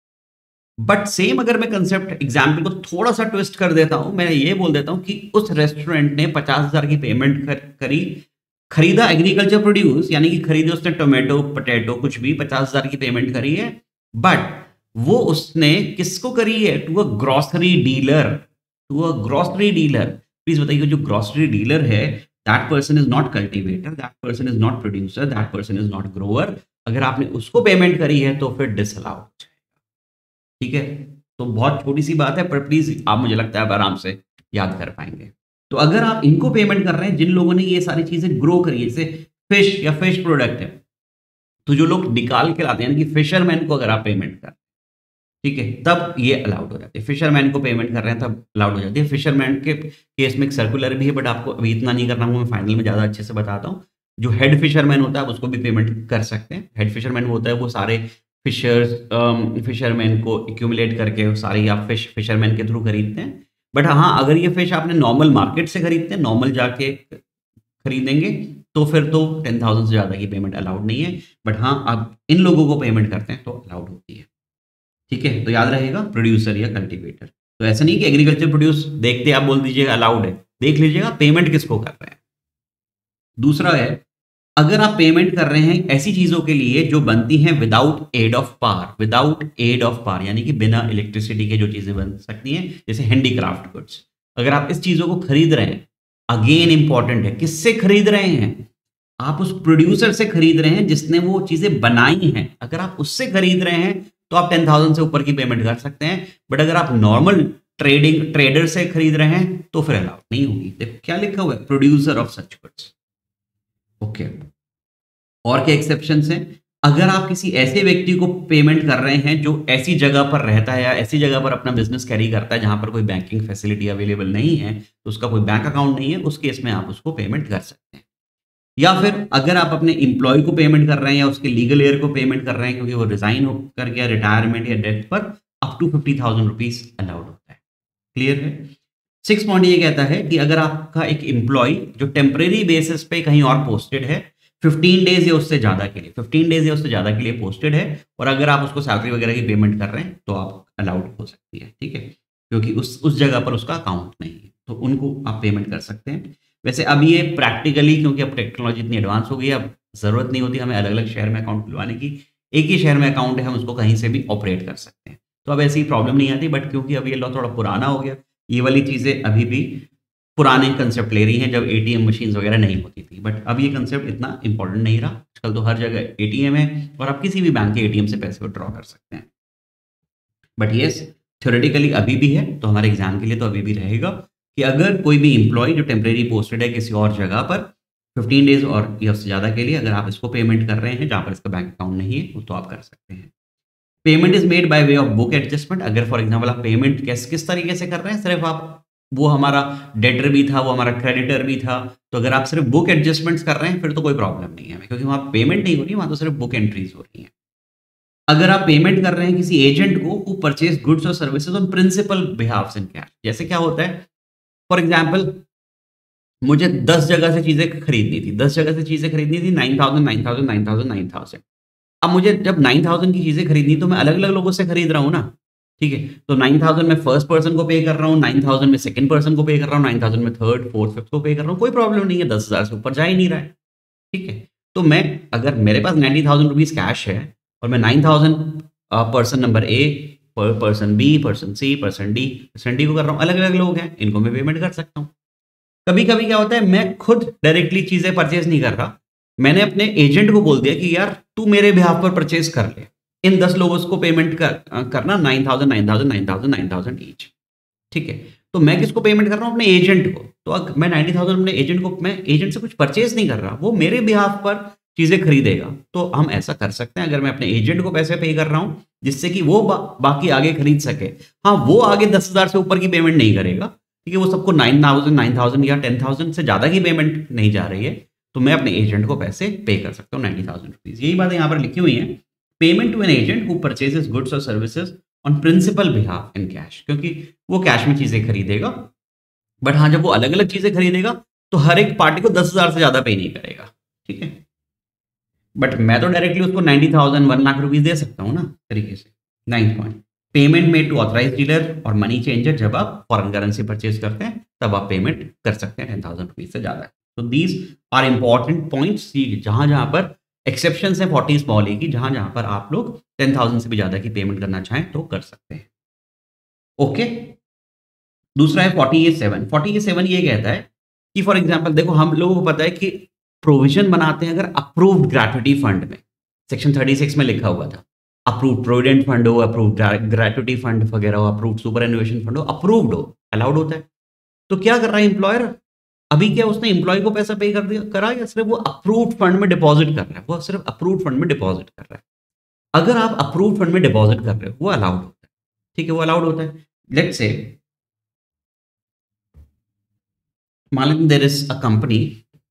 बट सेम अगर मैं कंसेप्ट एग्जाम्पल को थोड़ा सा ट्विस्ट कर देता हूं, मैं ये बोल देता हूं कि उस रेस्टोरेंट ने पचास हजार की पेमेंट कर, करी, खरीदा एग्रीकल्चर प्रोड्यूस, यानी कि खरीदे उसने टोमेटो, पोटैटो, कुछ भी, पचास हजार की पेमेंट करी है, बट वो उसने किसको करी है, to a grocery dealer, to a grocery dealer. Please बताइए, जो ग्रोसरी डीलर है, that person is not cultivator, that person is not producer, that person is not grower. अगर आपने उसको पेमेंट करी है तो फिर डिसअलाउ हो जाएगा, ठीक है। तो बहुत छोटी सी बात है, पर प्लीज आप, मुझे लगता है आप आराम से याद कर पाएंगे। तो अगर आप इनको पेमेंट कर रहे हैं, जिन लोगों ने ये सारी चीजें ग्रो करी है, जैसे फिश या फिश प्रोडक्ट है, तो जो लोग निकाल के लाते हैं, यानी कि फिशरमैन को अगर आप पेमेंट कर, ठीक है, तब ये अलाउड हो जाती है। फिशरमैन को पेमेंट कर रहे हैं तब अलाउड हो जाती है। फिशरमैन के केस में एक सर्कुलर भी है, बट आपको अभी इतना नहीं करना, वो मैं फाइनल में ज्यादा अच्छे से बताता हूँ। जो हेड फिशरमैन होता है उसको भी पेमेंट कर सकते हैं। हेड फिशरमैन होता है वो सारे फिशर्स फिशरमैन को एक्यूमुलेट करके सारे आप फिश फिशरमैन के थ्रू खरीदते हैं। बट हाँ, अगर ये फिश आपने नॉर्मल मार्केट से खरीदते हैं, नॉर्मल जाके खरीदेंगे, तो फिर तो टेन थाउजेंड से ज्यादा की पेमेंट अलाउड नहीं है। बट हाँ, आप इन लोगों को पेमेंट करते हैं तो अलाउड होती है, ठीक है। तो याद रहेगा, प्रोड्यूसर या कल्टीवेटर। तो ऐसा नहीं कि एग्रीकल्चर प्रोड्यूस देखते आप बोल दीजिएगा अलाउड है, देख लीजिएगा पेमेंट किसको कर रहे हैं। दूसरा है, अगर आप पेमेंट कर रहे हैं ऐसी चीजों के लिए जो बनती हैं without aid of power, without aid of power यानी कि बिना इलेक्ट्रिसिटी के जो चीजें बन सकती हैं, जैसे हैंडीक्राफ्ट गुड्स, अगर आप इस चीजों को खरीद रहे हैं, अगेन इंपॉर्टेंट है, किससे खरीद रहे हैं, आप उस प्रोड्यूसर से खरीद रहे हैं जिसने वो चीजें बनाई हैं। अगर आप उससे खरीद रहे हैं तो आप टेन थाउजेंड से ऊपर की पेमेंट कर सकते हैं। बट अगर आप नॉर्मल ट्रेडिंग ट्रेडर से खरीद रहे हैं तो फिर अलाउड नहीं होगी। देखो क्या लिखा हुआ है, producer of such goods, okay. और क्या एक्सेप्शन है, अगर आप किसी ऐसे व्यक्ति को पेमेंट कर रहे हैं जो ऐसी जगह पर रहता है या ऐसी जगह पर अपना बिजनेस कैरी करता है जहां पर कोई बैंकिंग फैसिलिटी अवेलेबल नहीं है, तो उसका कोई बैंक अकाउंट नहीं है, उस केस में आप उसको पेमेंट कर सकते हैं। या फिर अगर आप अपने इंप्लॉय को पेमेंट कर रहे हैं या उसके लीगल एयर को पेमेंट कर रहे हैं क्योंकि वो रिजाइन कर गया रिटायरमेंट या डेथ पर, up to fifty thousand rupees allowed होता है। क्लियर है। सिक्स पॉइंट ये कहता है कि अगर आपका एक एम्प्लॉय जो टेम्परेरी बेसिस पे कहीं और पोस्टेड है, फिफ्टीन डेज या उससे ज्यादा के लिए फिफ्टीन डेज या उससे ज्यादा के लिए पोस्टेड है, और अगर आप उसको सैलरी वगैरह की पेमेंट कर रहे हैं तो आप अलाउड हो सकती है, ठीक है, क्योंकि उस उस जगह पर उसका अकाउंट नहीं है, तो उनको आप पेमेंट कर सकते हैं। वैसे अब ये प्रैक्टिकली, क्योंकि अब टेक्नोलॉजी इतनी एडवांस हो गई है, अब ज़रूरत नहीं होती हमें अलग अलग शहर में अकाउंट खुलवाने की। एक ही शहर में अकाउंट है, हम उसको कहीं से भी ऑपरेट कर सकते हैं, तो अब ऐसी प्रॉब्लम नहीं आती। बट क्योंकि अब ये लॉ थोड़ा पुराना हो गया, ये वाली चीज़ें अभी भी पुराने कंसेप्ट ले रही हैं, जब एटीएम मशीन्स वगैरह नहीं होती थी। बट अब ये कंसेप्ट इतना इंपॉर्टेंट नहीं रहा, आजकल तो हर जगह एटीएम है और आप किसी भी बैंक के एटीएम से पैसे विड्रॉ कर सकते हैं। बट येस, थ्योरेटिकली अभी भी है, तो हमारे एग्जाम के लिए तो अभी भी रहेगा कि अगर कोई भी एम्प्लॉय जो टेम्परेरी पोस्टेड है किसी और जगह पर फिफ्टीन डेज और या उससे ज़्यादा के लिए, अगर आप इसको पेमेंट कर रहे हैं जहाँ पर इसका बैंक अकाउंट नहीं है, तो आप कर सकते हैं। Payment is made by way of book adjustment. अगर फॉर एग्जांपल आप पेमेंट किस किस तरीके से कर रहे हैं, सिर्फ आप, वो हमारा डेटर भी था, वो हमारा क्रेडिटर भी था, तो अगर आप सिर्फ बुक एडजस्टमेंट्स कर रहे हैं फिर तो कोई प्रॉब्लम नहीं है, क्योंकि वहाँ पेमेंट नहीं हो रही है, वहाँ तो सिर्फ बुक एंट्रीज हो रही हैं। अगर आप पेमेंट कर रहे हैं किसी एजेंट को हु परचेज गुड्स और services on principal behalf in cash, जैसे क्या होता है, फॉर एग्जांपल मुझे दस जगह से चीजें खरीदनी थी, दस जगह से चीजें खरीदनी थी, nine thousand nine thousand nine thousand nine thousand. अब मुझे जब नाइन थाउजेंड की चीजें खरीदनी, तो मैं अलग अलग लोगों से खरीद रहा हूँ ना, ठीक है। तो नाइन थाउजेंड में फर्स्ट पर्सन को पे कर रहा हूँ, नाइन थाउजेंड में सेकंड पर्सन को पे कर रहा हूँ, नाइन थाउजेंड में थर्ड फोर्थ फिफ्थ को पे कर रहा हूँ, कोई प्रॉब्लम नहीं है, दस हजार से ऊपर जा ही नहीं रहा है, ठीक है। तो मैं, अगर मेरे पास नाइन्टी थाउजेंड रुपीज कैश है और मैं nine thousand person number A, person B, person C, person D, person D को कर रहा हूँ, अलग अलग लोग हैं, इनको मैं पेमेंट कर सकता हूँ। कभी कभी क्या होता है, मैं खुद डायरेक्टली चीजें परचेज नहीं कर रहा, मैंने अपने एजेंट को बोल दिया कि यार तू मेरे बिहाफ पर परचेज कर ले, इन दस लोगों को पेमेंट कर, करना nine thousand nine thousand nine thousand nine thousand each, ठीक है। तो मैं किसको पेमेंट कर रहा हूँ, अपने एजेंट को। तो अगर मैं नाइन्टी थाउजेंड अपने एजेंट को, मैं एजेंट से कुछ परचेज नहीं कर रहा, वो मेरे बिहाफ पर चीजें खरीदेगा, तो हम ऐसा कर सकते हैं। अगर मैं अपने एजेंट को पैसे पे कर रहा हूं जिससे कि वो बा, बाकी आगे खरीद सके, हाँ वो आगे दस हजार से ऊपर की पेमेंट नहीं करेगा, ठीक है, वो सबको नाइन थाउजेंड नाइन थाउजेंड या टेन थाउजेंड से ज्यादा की पेमेंट नहीं जा रही है, तो मैं अपने एजेंट को पैसे पे कर सकता हूँ नाइन्टी थाउजेंड रुपीज। यही बातें यहाँ पर लिखी हुई है, payment to an agent who purchases goods और services on principal behalf in cash, क्योंकि वो कैश में चीजें खरीदेगा। बट हाँ, जब वो अलग अलग चीजें खरीदेगा तो हर एक पार्टी को दस हजार से ज्यादा पे नहीं करेगा, ठीक है। बट मैं तो डायरेक्टली उसको ninety thousand one lakh rupees दे सकता हूँ ना, तरीके से। Ninth point, payment made to authorise dealer और मनी चेंजर, जब आप फॉरेन करेंसी परचेज करते हैं तब आप पेमेंट कर सकते हैं टेन थाउजेंड रुपीज से ज्यादा। तो दीज आर इंपॉर्टेंट पॉइंट्स, जहां जहां पर एक्सेप्शन है फोर्टी स्मॉल ए की, जहां जहां पर आप लोग टेन थाउजेंड से भी ज्यादा की पेमेंट करना चाहें तो कर सकते हैं। ओके, दूसरा है forty A seven. Forty A seven ये कहता है कि फॉर एग्जाम्पल देखो, हम लोगों को पता है कि प्रोविजन बनाते हैं अगर अप्रूव्ड ग्रेट्युटी फंड में, सेक्शन थर्टी सिक्स में लिखा हुआ था, अप्रूव्ड प्रोविडेंट फंड हो, अप्रूव्ड ग्रेट्युटी फंड वगैरह हो, अप्रूव्ड सुपर एनुएशन फंड हो, अप्रूव्ड हो, अलाउड होता है। तो क्या कर रहा है एम्प्लॉयर, अभी क्या उसने एम्प्लॉय को पैसा पे कर दिया करा, या सिर्फ वो अप्रूव्ड फंड में डिपॉजिट कर रहा है, वो सिर्फ अप्रूव्ड फंड में डिपॉजिट कर रहा है। अगर आप अप्रूव्ड फंड में डिपॉजिट कर रहे हो वो अलाउड होता है, ठीक है, वो अलाउड होता है। लेट्स से मान लीजिए there is a company,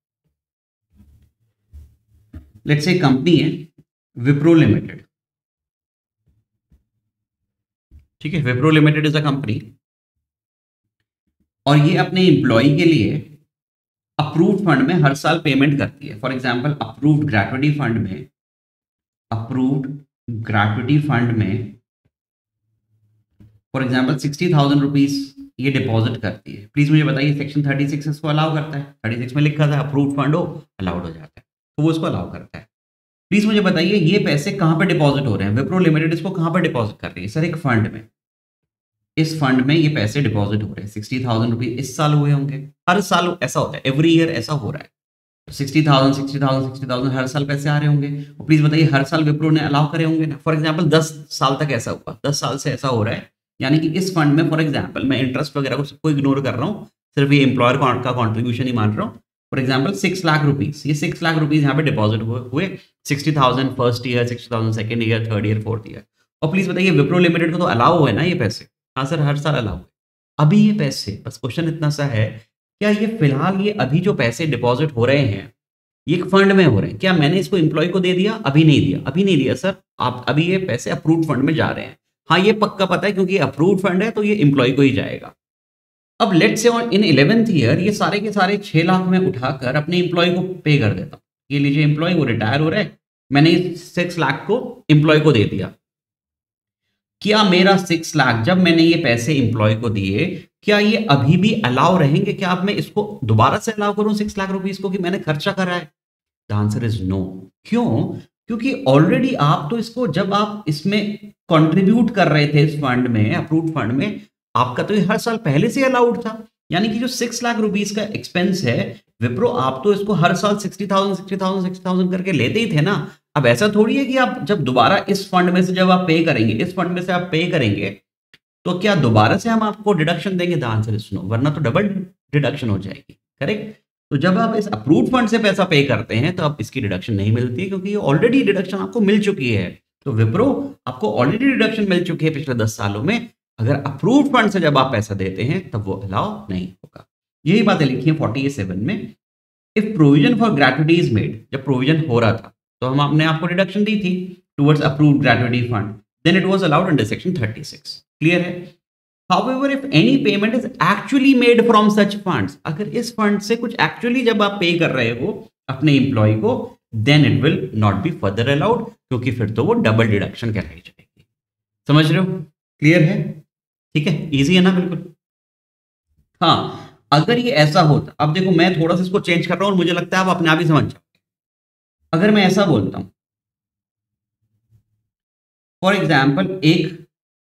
let's say company है विप्रो लिमिटेड, ठीक है, Wipro limited is a company, और ये अपने एम्प्लॉय के लिए अप्रूव्ड फंड में हर साल पेमेंट करती है। For example approved gratuity fund में, अप्रूव्ड ग्रेट्युटी फंड में for example sixty thousand rupees ये डिपॉजिट करती है। प्लीज मुझे बताइए सेक्शन थर्टी सिक्स इसको अलाउ करता है? थर्टी सिक्स में लिखा था अप्रूव्ड फंड हो अलाउड हो जाता है, तो वो इसको अलाउ करता है। प्लीज मुझे बताइए ये पैसे कहां पे डिपॉजिट हो रहे हैं, विप्रो लिमिटेड इसको कहां पे डिपॉजिट कर रही है? सर एक फंड में, इस फंड में ये पैसे डिपॉजिट हो रहे हैं, सिक्सटी थाउजेंड रुपीज इस साल हुए होंगे, हर साल ऐसा होता है, एवरी ईयर ऐसा हो रहा है, sixty thousand sixty thousand sixty thousand हर साल पैसे आ रहे होंगे। और प्लीज बताइए हर साल विप्रो ने अलाउ करे होंगे ना? फॉर एग्जाम्पल दस साल तक ऐसा हुआ, दस साल से ऐसा हो रहा है, यानी कि इस फंड में फॉर एग्जाम्पल मैं इंटरेस्ट वगैरह को सबको इग्नोर कर रहा हूँ, सिर्फ ये एम्प्लॉयर का कॉन्ट्रीब्यूशन ही मान रहा हूँ। For example six lakh rupees, ये सिक्स लाख रुपीज यहाँ पे डिपॉजिट हुए, sixty thousand first year, sixty thousand second year, third year, fourth year. और प्लीज बताइए विप्रो लिमिटेड को तो अलाउ हुआ है ना ये पैसे? हाँ सर हर साल अलाउ है। अभी ये पैसे, बस क्वेश्चन इतना सा है, क्या ये फिलहाल ये अभी जो पैसे डिपॉजिट हो रहे हैं ये एक फंड में हो रहे हैं, क्या मैंने इसको एम्प्लॉय को दे दिया? अभी नहीं दिया, अभी नहीं दिया सर, आप अभी ये पैसे अप्रूव्ड फंड में जा रहे हैं। हाँ ये पक्का पता है क्योंकि अप्रूव्ड फंड है तो ये एम्प्लॉय को ही जाएगा। अब let's say in eleventh year ये सारे के सारे छह लाख में उठाकर अपने एम्प्लॉय को पे कर देता हूँ। ये लीजिए एम्प्लॉय वो रिटायर हो रहा है, मैंने सिक्स लाख को एम्प्लॉय को दे दिया। क्या मेरा सिक्स लाख जब मैंने ये पैसे इंप्लॉय को दिए, क्या ये अभी भी अलाउ रहेंगे? क्या अब मैं इसको दोबारा से अलाउ करूं सिक्स लाख रुपीस को कि मैंने खर्चा करा है? The answer is no. क्यों? क्योंकि ऑलरेडी आप तो इसको जब आप इसमें कंट्रीब्यूट कर रहे थे इस फंड में, अप्रूव्ड फंड में, आपका तो ये हर साल पहले से अलाउड था। यानी कि जो सिक्स लाख रुपीस का एक्सपेंस है विप्रो, आप तो इसको हर साल sixty thousand sixty thousand sixty thousand करके लेते ही थे ना। अब ऐसा थोड़ी है कि आप जब दोबारा इस फंड में से जब आप पे करेंगे, इस फंड में से आप पे करेंगे, तो क्या दोबारा से हम आपको डिडक्शन देंगे? द आंसर इज नो, वरना तो डबल डिडक्शन हो जाएगी। करेक्ट? तो जब आप इस अप्रूव्ड फंड से पैसा पे करते हैं तो अब इसकी डिडक्शन नहीं मिलती है, क्योंकि ये ऑलरेडी डिडक्शन आपको मिल चुकी है। तो विप्रो, आपको ऑलरेडी डिडक्शन मिल चुकी है पिछले दस सालों में। अगर अप्रूव्ड फंड से जब आप पैसा देते हैं तब वो अलाउ नहीं होगा। यही बातें लिखी है फोर्टी ए सेवन में। If provision for gratuity is made, जब प्रोविजन हो रहा था तो हम आपने आपको डिडक्शन दी थी towards approved gratuity fund, then it was allowed under section thirty six. Clear है? However, if any payment is actually made from such funds, अगर इस फंड से कुछ एक्चुअली जब आप पे कर रहे हो अपने एम्प्लॉय को, then it will not be further allowed, क्योंकि फिर तो वो डबल डिडक्शन कहलाई जाएगी। समझ रहे हो? क्लियर है? ठीक है, इजी है ना? बिल्कुल। हाँ, अगर ये ऐसा होता, अब देखो मैं थोड़ा सा इसको चेंज कर रहा हूं और मुझे लगता है आप अपने आप ही समझ जाओगे। अगर मैं ऐसा बोलता हूं, फॉर एग्जाम्पल, एक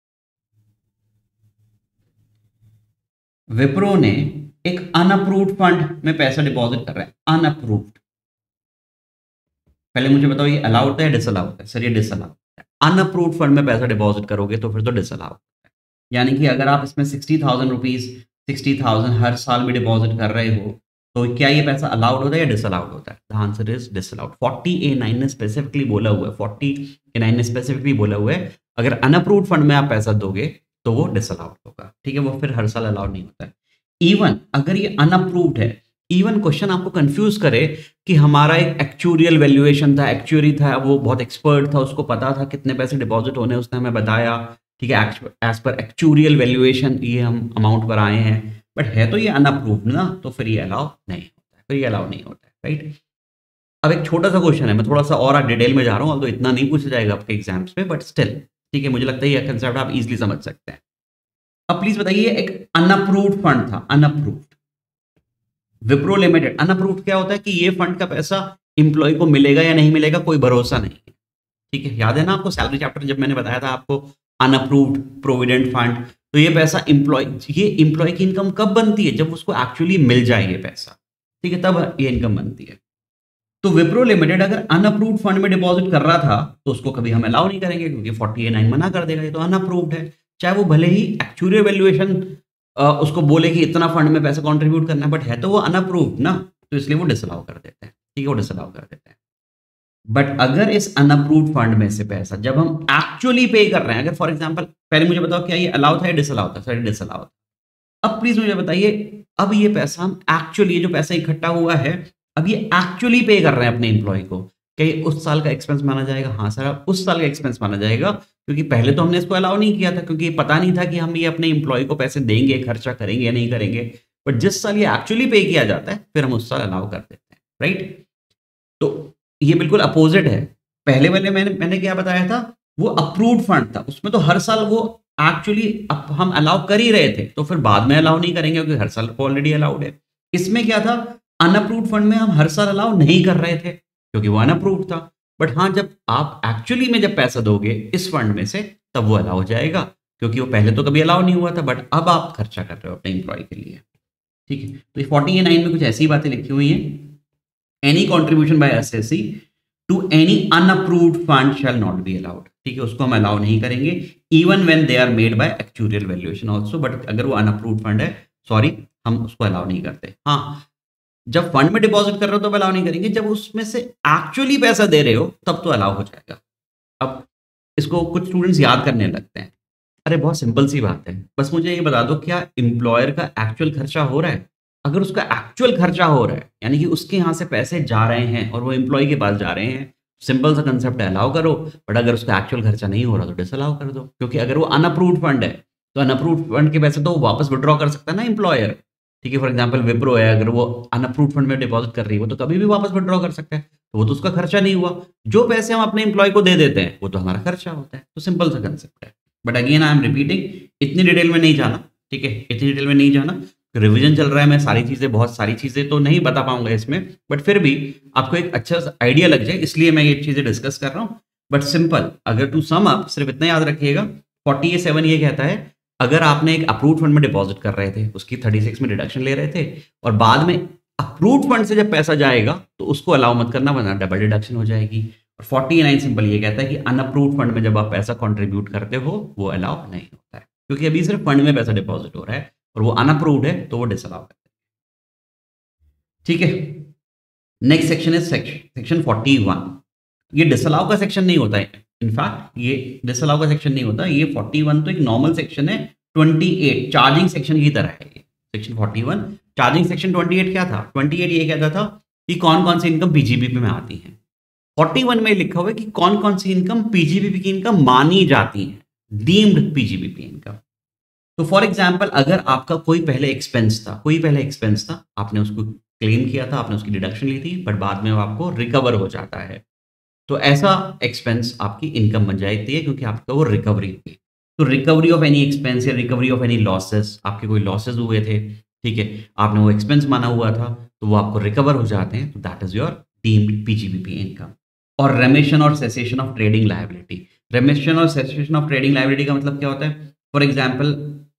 विप्रो ने एक अनअप्रूव्ड फंड में पैसा डिपॉजिट कर रहा है, अनअप्रूव्ड। पहले मुझे बताओ ये अलाउड है या डिसअलाउड है? सर ये डिसअलाउड है। अनअप्रूव्ड फंड में पैसा डिपॉजिट करोगे तो फिर तो डिसअलाउड है। यानी कि अगर आप इसमें sixty thousand rupees sixty thousand हर साल में डिपॉजिट कर रहे हो, तो क्या ये पैसा अलाउड होता है या डिसअलाउड होता है? The answer is disallowed. Forty A nine ने स्पेसिफिकली बोला हुआ है, फोर्टी ए नाइन ने स्पेसिफिकली बोला हुआ है, अगर अनअप्रूव्ड फंड में आप पैसा दोगे तो वो डिसअलाउड होगा। ठीक है, वो फिर हर साल अलाउड नहीं होता है। इवन अगर ये अनअप्रूव्ड है, इवन क्वेश्चन आपको कंफ्यूज करे कि हमारा एक एक्चुरियल वैल्यूएशन था, एक्चुअरी था, वो बहुत एक्सपर्ट था, उसको पता था कितने पैसे डिपॉजिट होने, उसने हमें बताया, ठीक है, एज पर एक्चुरियल वैल्यूएशन ये हम अमाउंट पर आए हैं, बट है तो ये अनअप्रूव्ड ना, तो फिर ये अलाउ नहीं होता है, फिर ये अलाउ नहीं होता है। राइट? अब एक छोटा सा क्वेश्चन है, मैं थोड़ा सा और डिटेल में जा रहा हूँ, तो इतना नहीं पूछा जाएगा आपके एग्जाम्स में, बट स्टिल ठीक है, मुझे लगता है ये कंसेप्ट आप इजीली समझ सकते हैं। अब प्लीज बताइए, एक अनअप्रूव्ड फंड था, अनअप्रूव्ड, विप्रो लिमिटेड। अनअप्रूव्ड क्या होता है कि ये फंड का पैसा इंप्लॉय को मिलेगा या नहीं मिलेगा, कोई भरोसा नहीं है। ठीक है, याद है ना आपको सैलरी चैप्टर जब मैंने बताया था आपको अनअप्रूव्ड प्रोविडेंट फंड, तो ये पैसा इंप्लॉय, ये इंप्लॉय की इनकम कब बनती है? जब उसको एक्चुअली मिल जाए ये पैसा, ठीक है, तब ये इनकम बनती है। तो विप्रो लिमिटेड अगर अनअप्रूव्ड फंड में डिपॉजिट कर रहा था तो उसको कभी हम अलाउ नहीं करेंगे, क्योंकि फोर्टी ए नाइन मना कर देगा, ये तो अनअप्रूव्ड है। चाहे वो भले ही एक्चुअल वैल्यूएशन उसको बोले कि इतना फंड में पैसा कंट्रीब्यूट करना है, बट है तो वो अनअप्रूव्ड ना, तो इसलिए वो डिसअलाउ कर देते हैं। ठीक है, वो डिसअलाउ कर देते हैं। बट अगर इस अनअप्रूव्ड फंड में से पैसा जब हम एक्चुअली पे कर रहे हैं, अगर फॉर एग्जांपल, पहले मुझे बताओ क्या ये अलाउ था या डिसअलाउ था? सर डिसअलाउ था। अब प्लीज मुझे बताइए, अब ये पैसा हम एक्चुअली, जो पैसा इकट्ठा हुआ है, अब ये एक्चुअली पे कर रहे हैं अपने एम्प्लॉय को, क्या ये उस साल का एक्सपेंस माना जाएगा? हाँ सर, अब उस साल का एक्सपेंस माना जाएगा, क्योंकि पहले तो हमने इसको अलाउ नहीं किया था, क्योंकि पता नहीं था कि हम ये अपने एम्प्लॉय को पैसे देंगे, खर्चा करेंगे या नहीं करेंगे। बट जिस साल ये एक्चुअली पे किया जाता है, फिर हम उस साल अलाउ कर देते हैं। राइट? तो ये बिल्कुल अपोजिट है। पहले वाले मैंने मैंने क्या बताया था, वो अप्रूव्ड फंड था, उसमें तो हर साल वो एक्चुअली हम अलाउ कर ही रहे थे, तो फिर बाद में अलाउ नहीं करेंगे क्योंकि हर साल ऑलरेडी अलाउड है। इसमें क्या था, अनअप्रूव्ड फंड में हम हर साल अलाउ नहीं कर रहे थे क्योंकि वो अनअप्रूव्ड था। बट हाँ, जब आप एक्चुअली में जब पैसा दोगे इस फंड में से, तब वो अलाउ हो जाएगा, क्योंकि वो पहले तो कभी अलाउ नहीं हुआ था, बट अब आप खर्चा कर रहे हो अपने एम्प्लॉय के लिए। ठीक है, तो फोर्टी ए नाइन में कुछ ऐसी बातें लिखी हुई हैं। Any contribution by SSC to any unapproved fund shall not be allowed. ठीक है, उसको हम अलाउ नहीं करेंगे, even when they are made by actuarial valuation also. But अगर वो अनअप्रूव्ड फंड है, सॉरी, हम उसको अलाउ नहीं करते। हाँ, जब फंड में डिपॉजिट कर रहे हो तो अलाउ नहीं करेंगे, जब उसमें से एक्चुअली पैसा दे रहे हो तब तो अलाउ हो जाएगा। अब इसको कुछ स्टूडेंट्स याद करने लगते हैं, अरे बहुत सिंपल सी बात है, बस मुझे ये बता दो, क्या एम्प्लॉयर का एक्चुअल खर्चा हो रहा है? अगर उसका एक्चुअल खर्चा हो रहा है, यानी कि उसके यहाँ से पैसे जा रहे हैं और वो एम्प्लॉय के पास जा रहे हैं, सिंपल सा कंसेप्ट है, अलाउ करो। बट अगर उसका एक्चुअल खर्चा नहीं हो रहा तो डिसअलाउ कर दो, क्योंकि अगर वो अनअप्रूव्ड फंड है तो अनअप्रूव्ड फंड के पैसे तो वापस विड्रॉ कर सकता है ना एम्प्लॉयर। ठीक है, फॉर एग्जांपल विप्रो है, अगर वो अनअप्रूव्ड फंड में डिपॉजिट कर रही है, वो तो कभी भी वापस विड्रॉ कर सकता है, तो वो तो उसका खर्चा नहीं हुआ। जो पैसे हम अपने एम्प्लॉय को दे देते हैं वो तो हमारा खर्चा होता है। तो सिंपल सा कंसेप्ट है। But again I am repeating, इतनी डिटेल में नहीं जाना, ठीक है, इतनी डिटेल में नहीं जाना, रिवीजन चल रहा है, मैं सारी चीजें बहुत सारी चीजें तो नहीं बता पाऊंगा इसमें, बट फिर भी आपको एक अच्छा आइडिया लग जाए इसलिए मैं ये चीजें डिस्कस कर रहा हूँ। बट सिंपल, अगर टू सम अप सिर्फ इतना याद रखिएगा, फोर्टी ए सेवन ये कहता है अगर आपने एक अप्रूव्ड फंड में डिपॉजिट कर रहे थे, उसकी थर्टी सिक्स में डिडक्शन ले रहे थे, और बाद में अप्रूव्ड फंड से जब पैसा जाएगा तो उसको अलाउ मत करना, वरना डबल डिडक्शन हो जाएगी। और फोर्टी नाइन सिंपल ये कहता है कि अनअप्रूव्ड फंड में जब आप पैसा कंट्रीब्यूट करते हो वो अलाउ नहीं होता है, क्योंकि अभी सिर्फ फंड में पैसा डिपॉजिट हो रहा है और वो अनअप्रूव्ड है तो वो डिसअलाउ करते हैं। ठीक है, नेक्स्ट सेक्शन है सेक्शन फोर्टी वन। ये डिसअलाउ का सेक्शन नहीं होता है, इनफैक्ट ये डिसअलाउ का सेक्शन नहीं होता, ये फोर्टी वन तो एक नॉर्मल सेक्शन है, ट्वेंटी एट चार्जिंग सेक्शन की तरह है ये section forty one. Charging section twenty eight क्या था, ट्वेंटी एट ये कहता था कि कौन कौन सी इनकम पीजीबीपी में आती है। फोर्टी वन में लिखा हुआ है कि कौन कौन सी इनकम पीजीबीपी की इनकम मानी जाती है, डीम्ड पीजीबीपी इनकम। तो फॉर एग्जांपल, अगर आपका कोई पहले एक्सपेंस था, कोई पहले एक्सपेंस था, आपने उसको क्लेम किया था, आपने उसकी डिडक्शन ली थी, बट बाद में वो आपको रिकवर हो जाता है, तो ऐसा एक्सपेंस आपकी इनकम बन जाती है, क्योंकि आपका वो रिकवरी हुई। तो रिकवरी ऑफ एनी एक्सपेंस या रिकवरी ऑफ एनी लॉसेस, आपके कोई लॉसेस हुए थे, ठीक है, आपने वो एक्सपेंस माना हुआ था, तो वो आपको रिकवर हो जाते हैं, तो that is your deemed PGBP income. और रेमिशन और cessation of trading liability, remission और सेसेशन ऑफ ट्रेडिंग लायबिलिटी का मतलब क्या होता है, फॉर एग्जाम्पल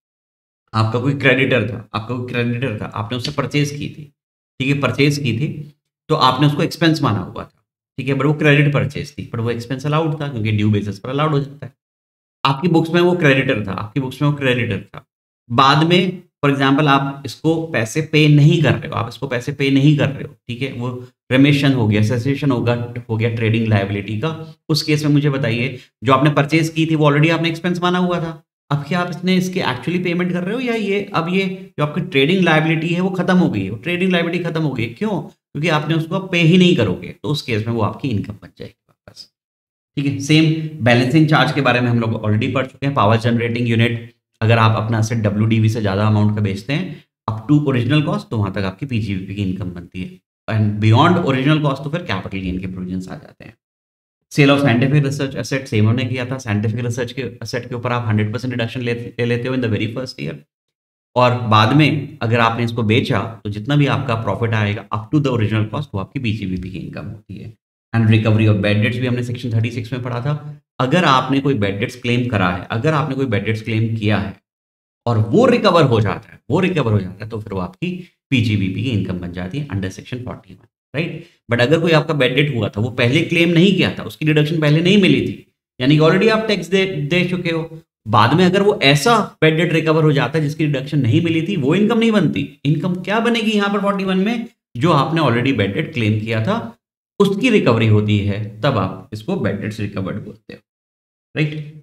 आपका कोई क्रेडिटर था, आपका कोई क्रेडिटर था, आपने उससे परचेज की थी, ठीक है, परचेज की थी, तो आपने उसको एक्सपेंस माना हुआ था, ठीक है, बट वो क्रेडिट परचेज थी, बट वो एक्सपेंस अलाउड था, क्योंकि ड्यू बेसिस पर अलाउड हो जाता है। आपकी बुक्स में वो क्रेडिटर था, आपकी बुक्स में वो क्रेडिटर था, बाद में फॉर एग्जांपल आप इसको पैसे पे नहीं कर रहे हो, आप इसको पैसे पे नहीं कर रहे हो, ठीक है, वो रेमिशन हो गया, सेसेशन होगा हो गया ट्रेडिंग लायबिलिटी का। उस केस में मुझे बताइए, जो आपने परचेज की थी वो ऑलरेडी आपने एक्सपेंस माना हुआ था, अब क्या आप इसने इसके एक्चुअली पेमेंट कर रहे हो, या ये अब ये जो आपकी ट्रेडिंग लायबिलिटी है वो खत्म हो गई है, ट्रेडिंग लायबिलिटी खत्म हो गई, क्यों, क्योंकि आपने उसको पे ही नहीं करोगे, तो उस केस में वो आपकी इनकम बन जाएगी वापस। ठीक है, सेम बैलेंसिंग चार्ज के बारे में हम लोग ऑलरेडी पढ़ चुके हैं, पावर जनरेटिंग यूनिट, अगर आप अपना असेट डब्ल्यूडीवी से ज्यादा अमाउंट का बेचते हैं अप टू ओरिजिनल कॉस्ट, तो वहां तक आपकी पीजीबीपी की इनकम बनती है, एंड बियॉन्ड ओरिजिनल कॉस्ट तो फिर कैपिटल गेन के प्रोविजंस आ जाते हैं। Sale of scientific research asset, same हमने किया था, साइंटिफिक रिसर्च के एसेट के ऊपर आप हंड्रेड परसेंट डिडक्शन ले, ले लेते हो in the very first year, और बाद में अगर आपने इसको बेचा तो जितना भी आपका प्रॉफिट आएगा up to the original cost वो आपकी पीजीबीपी की इनकम होती है। And recovery of bad debts भी हमने सेक्शन थर्टी सिक्स में पढ़ा था, अगर आपने कोई बैड डेट्स क्लेम करा है, अगर आपने कोई बैड डेट्स क्लेम किया है और वो रिकवर हो जाता है, वो रिकवर हो जाता है तो फिर वो आपकी पीजीबीपी की इनकम बन जाती है under section forty one, right. But अगर कोई आपका बैड डेट हुआ था, वो पहले क्लेम नहीं किया था, उसकी डिडक्शन पहले नहीं मिली थी, यानी कि ऑलरेडी आप टैक्स दे दे चुके हो, बाद में अगर वो ऐसा बैड डेट रिकवर हो जाता है जिसकी डिडक्शन नहीं मिली थी, वो इनकम नहीं बनती। इनकम क्या बनेगी यहाँ पर फोर्टी वन में, जो आपने ऑलरेडी बैड डेट क्लेम किया था उसकी रिकवरी होती है, तब आप इसको बैड डेट्स रिकवर्ड बोलते हो, right.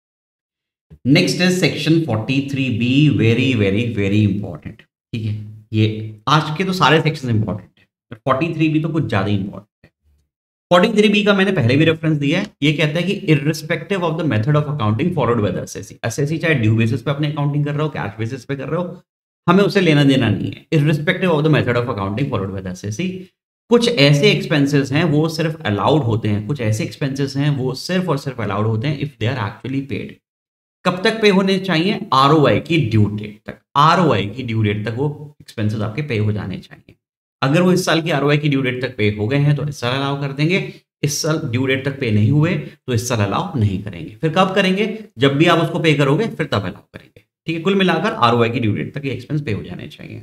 Next is section forty three B, very very very important, ठीक है, ये आज के तो सारे सेक्शन इंपॉर्टेंट है, फोर्टी थ्री बी तो कुछ ज्यादा इंपॉर्टेंट है। फोर्टी थ्री बी का मैंने पहले भी रेफरेंस दिया है, ये कहता है कि irrespective of the method of accounting followed by the SSC, SSC चाहे ड्यू बेसिस पे अपने अकाउंटिंग कर रहे हो, कैश बेसिस पे कर रहे हो, हमें उससे लेना देना नहीं है। Irrespective of the method of accounting followed by the SSC, कुछ ऐसे एक्सपेंसेस हैं वो सिर्फ अलाउड होते हैं, कुछ ऐसे एक्सपेंसेस हैं वो सिर्फ और सिर्फ अलाउड होते हैं if they are actually paid. कब तक पे होने चाहिए, आरओआई की ड्यू डेट तक, आरओआई की ड्यू डेट तक वो एक्सपेंसेस आपके पे हो जाने चाहिए। अगर वो इस साल की आरओआई की ड्यू डेट तक पे हो गए हैं तो इस साल अलाउ कर देंगे, इस साल ड्यू डेट तक पे नहीं हुए तो इस साल अलाउ नहीं करेंगे। फिर कब करेंगे, जब भी आप उसको पे करोगे फिर तब अलाउ करेंगे, ठीक है। कुल मिलाकर आरओआई की ड्यू डेट तक ये एक्सपेंस पे हो जाने चाहिए।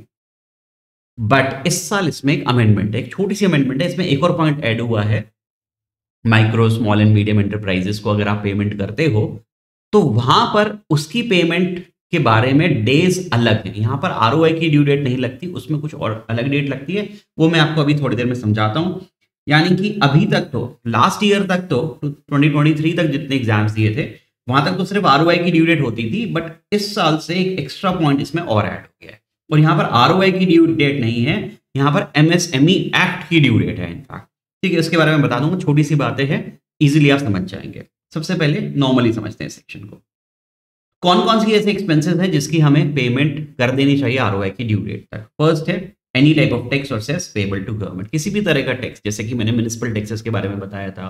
बट इस साल इसमें एक अमेंडमेंट है, एक छोटी सी अमेंडमेंट है, इसमें एक और पॉइंट ऐड हुआ है, micro small and medium enterprises को अगर आप पेमेंट करते हो तो वहां पर उसकी पेमेंट के बारे में डेज अलग है। यहां पर आरओआई की ड्यू डेट नहीं लगती, उसमें कुछ और अलग डेट लगती है, वो मैं आपको अभी थोड़ी देर में समझाता हूं। यानी कि अभी तक तो लास्ट ईयर तक तो ट्वेंटी ट्वेंटी थ्री तक जितने एग्जाम्स दिए थे वहां तक तो सिर्फ आरओआई की ड्यू डेट होती थी, बट इस साल से एक एक्स्ट्रा पॉइंट इसमें और ऐड हो गया है, और यहाँ पर आरओआई की ड्यू डेट नहीं है, यहाँ पर एमएसएमई एक्ट की ड्यू डेट है इनफैक्ट, ठीक है। इसके बारे में बता दूंगा, छोटी सी बातें हैं, इजीली आप समझ जाएंगे। सबसे पहले नॉर्मली समझते हैं सेक्शन को, कौन कौन सी ऐसे एक्सपेंसेस हैं जिसकी हमें पेमेंट कर देनी चाहिए आरओआई की ड्यू डेट तक। फर्स्ट है एनी टाइप ऑफ टैक्स और सेस पेबल टू गवर्नमेंट, किसी भी तरह का टैक्स, जैसे कि मैंने म्युनिसिपल टैक्सेस के बारे में बताया था,